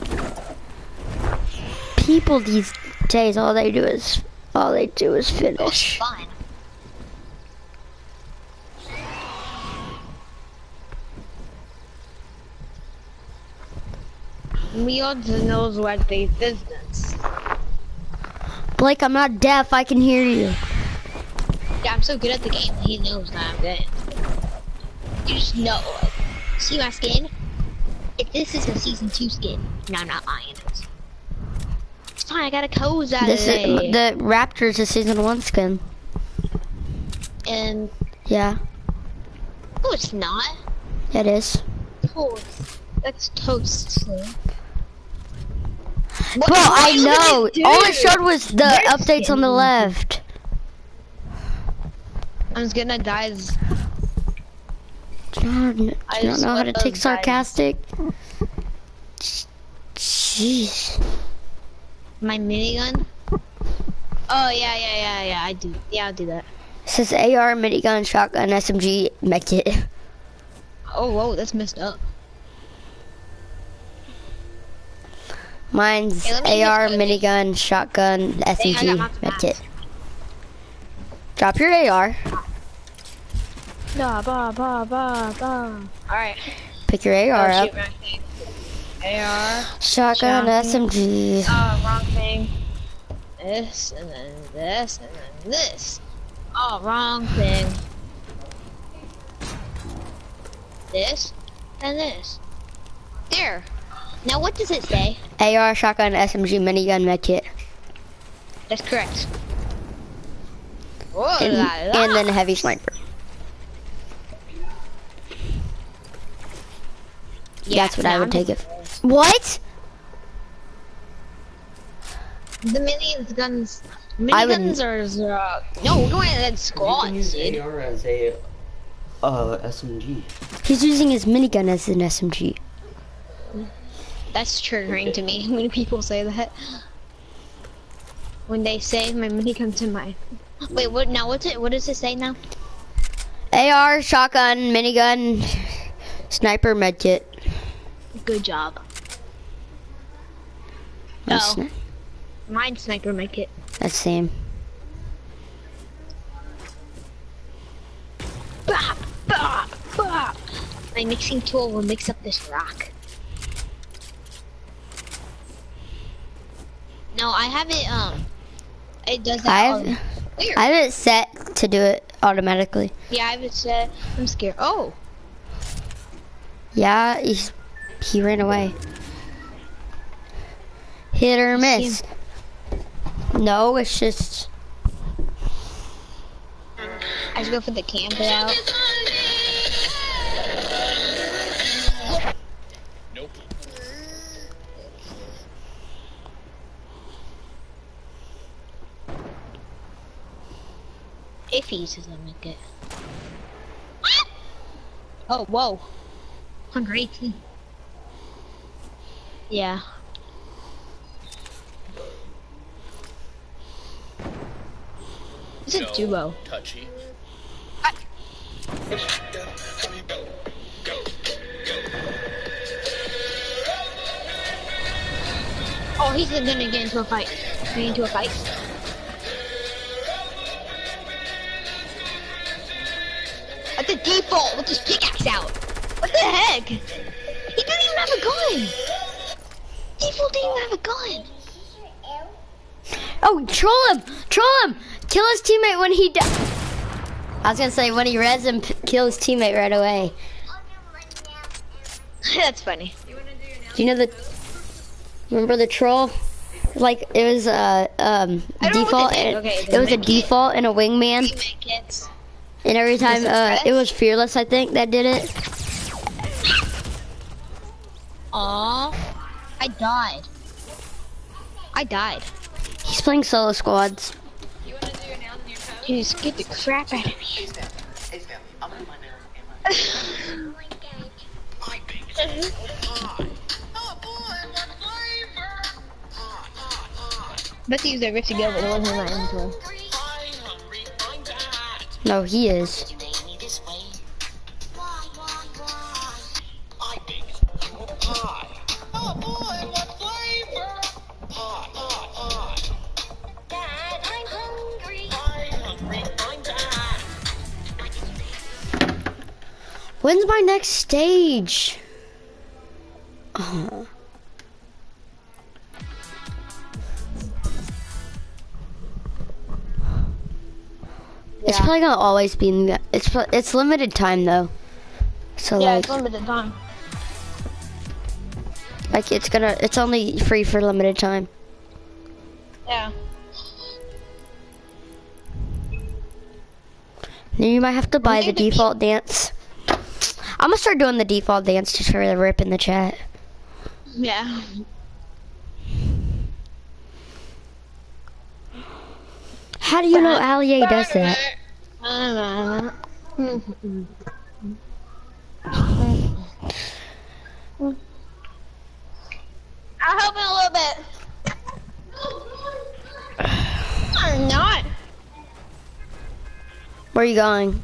People these days, all they do is, all they do is finish. Fine. Meals knows what they business. Blake, I'm not deaf. I can hear you. Yeah, I'm so good at the game. He knows that I'm good. You just know. Like, see my skin? If this is a season two skin, no, I'm not lying. It's, it's fine. I got a codes out This of is it. the Raptors is season one skin. And Yeah, no, it's not. it is. Toast. That's toast. What- Well, what I are you know. gonna do? All it showed was the Their updates on the skin. left. I'm just gonna die. As... John, do you I not just know how to wanna take die. sarcastic? Jeez. My minigun. Oh yeah, yeah, yeah, yeah. I do. Yeah, I'll do that. It says A R, minigun, shotgun, S M G, medkit. Oh whoa, that's messed up. Mine's Hey, let me A R, just- minigun, shotgun, S M Dang, I G, got my medkit. Drop your A R. Ba ba ba ba ba. All right. Pick your A R Oh, up. shoot, wrong thing. A R. Shotgun, Shotgun. S M G. Oh, wrong thing. This and then this and then this. Oh, wrong thing. This and this. There. Now what does it say? A R, shotgun, S M G, minigun, medkit. That's correct. Oh, And, la, la. and then heavy sniper. Yeah, That's what no, I would I'm take just- it. What? The mini guns. I would- Miniguns are uh, no, we're going to squads, dude. A R as a uh, S M G. He's using his minigun as an S M G. That's triggering to me when people say that. When they say my minigun's in my. Wait, what? Now what's it? What does it say now? A R, shotgun, minigun, sniper, medkit. Good job. That's, Oh, mine sniper make it. that's same. Bop, bop, bop. My mixing tool will mix up this rock. No, I have it. Um, it does that. I have, um, weird. I have it set to do it automatically. Yeah, I have it set. I'm scared. Oh, Yeah, he's, he ran away. Hit or miss. No, it's just. I should go for the camp it out. Nope. If he uses them, make it. Oh, whoa. one hundred eighteen. Yeah. It's a No, duo. Touchy. Oh, he's gonna get into a fight. Get into a fight. At the default with his pickaxe out. What the heck? He didn't even have a gun. Default didn't even have a gun. Oh, troll him! Troll him! Kill his teammate when he dies. I was gonna say, when he res him, p- kill his teammate right away. That's funny. Do you know the, remember the troll? Like, it was a um, I don't know what default, they did. and- Okay, it the was a med kit. default and a wingman. Med kits. And every time, it uh, fresh? it was Fearless, I think, that did it. Aw. I died. I died. He's playing solo squads. He scared the crap out of me. Hey, Stanley. Hey, Stanley. I'm in my nails and my I think so. Pie. Oh, boy, what flavor? Pie, pie, pie. Bet these are good to go, but it wasn't in my inventory. I'm hungry. I'm bad. No, he is. You made me this way. Why, why, why? I think you a pie. Oh, boy, what flavor? Pie, pie, pie. Dad, I'm hungry. I'm hungry. I'm bad. When's my next stage? Oh. It's probably gonna always be in the, it's pro- it's limited time though. So Yeah, like it's limited time. like it's gonna it's only free for limited time. Yeah. Then you might have to buy the need to be- default dance. I'm gonna start doing the default dance just for the rip in the chat. Yeah. How do you know Allier does that? Uh, I'll help in a little bit. Or not. Where are you going?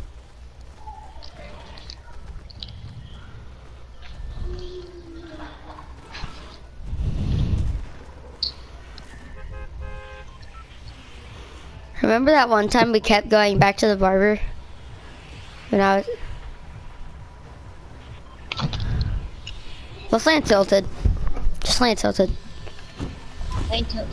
Remember that one time we kept going back to the barber? When I was... Let's land tilted. Just land tilted. Land tilted.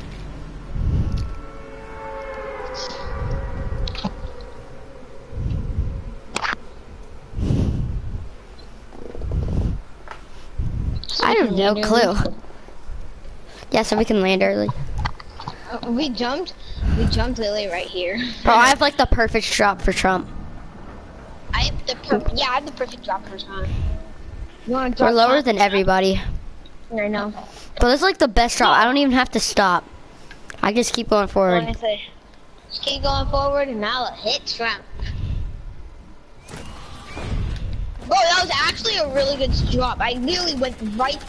I have no clue. Yeah, so we can land early. Uh, we jumped. We jumped literally right here. Bro, I have like the perfect drop for Trump. I have the perfect. Yeah, I have the perfect drop for Trump. You want to drop? We're lower Trump? than everybody. I know. But it's like the best drop. I don't even have to stop. I just keep going forward. Honestly, just keep going forward and I'll hit Trump. Bro, that was actually a really good drop. I literally went right,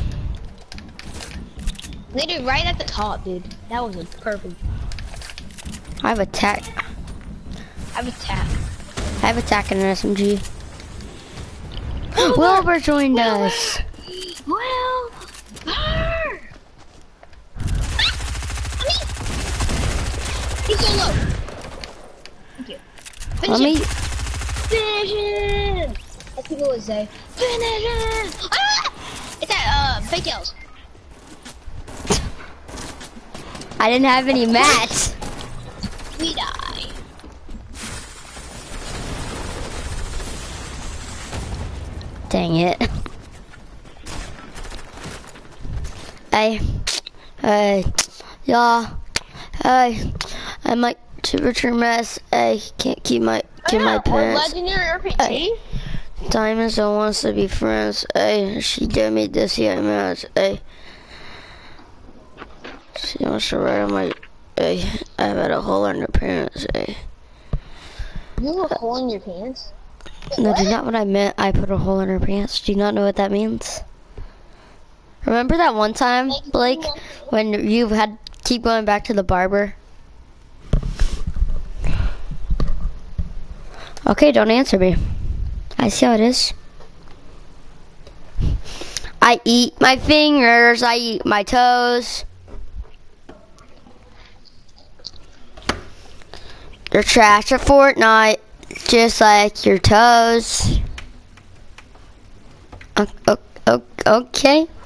literally right at the top, dude. That was a perfect. I have attack. I have attack. I have attack in an S M G. Wilbur joined Wilbur. us. Wilbur. He's so low. Thank you. Finish Let me. him. Finish him. As people would say, finish him. Ah! It's that uh fake yells. I didn't have any mats. We die. Dang it. Hey, hey, y'all, hey, I might temperature mess. Hey, can't keep my keep my pants. Legendary R P G. Hey, Diamond still wants to be friends. Hey, she gave me this here match. Hey, she wants to ride on my. Hey, I've had a hole in her pants. Hey. You have a hole in your pants? No, do you not what I meant? I put a hole in her pants. Do you not know what that means? Remember that one time, Blake, when you had keep going back to the barber? Okay, don't answer me. I see how it is. I eat my fingers, I eat my toes. You're trash at Fortnite, just like your toes. O- o- o- Okay.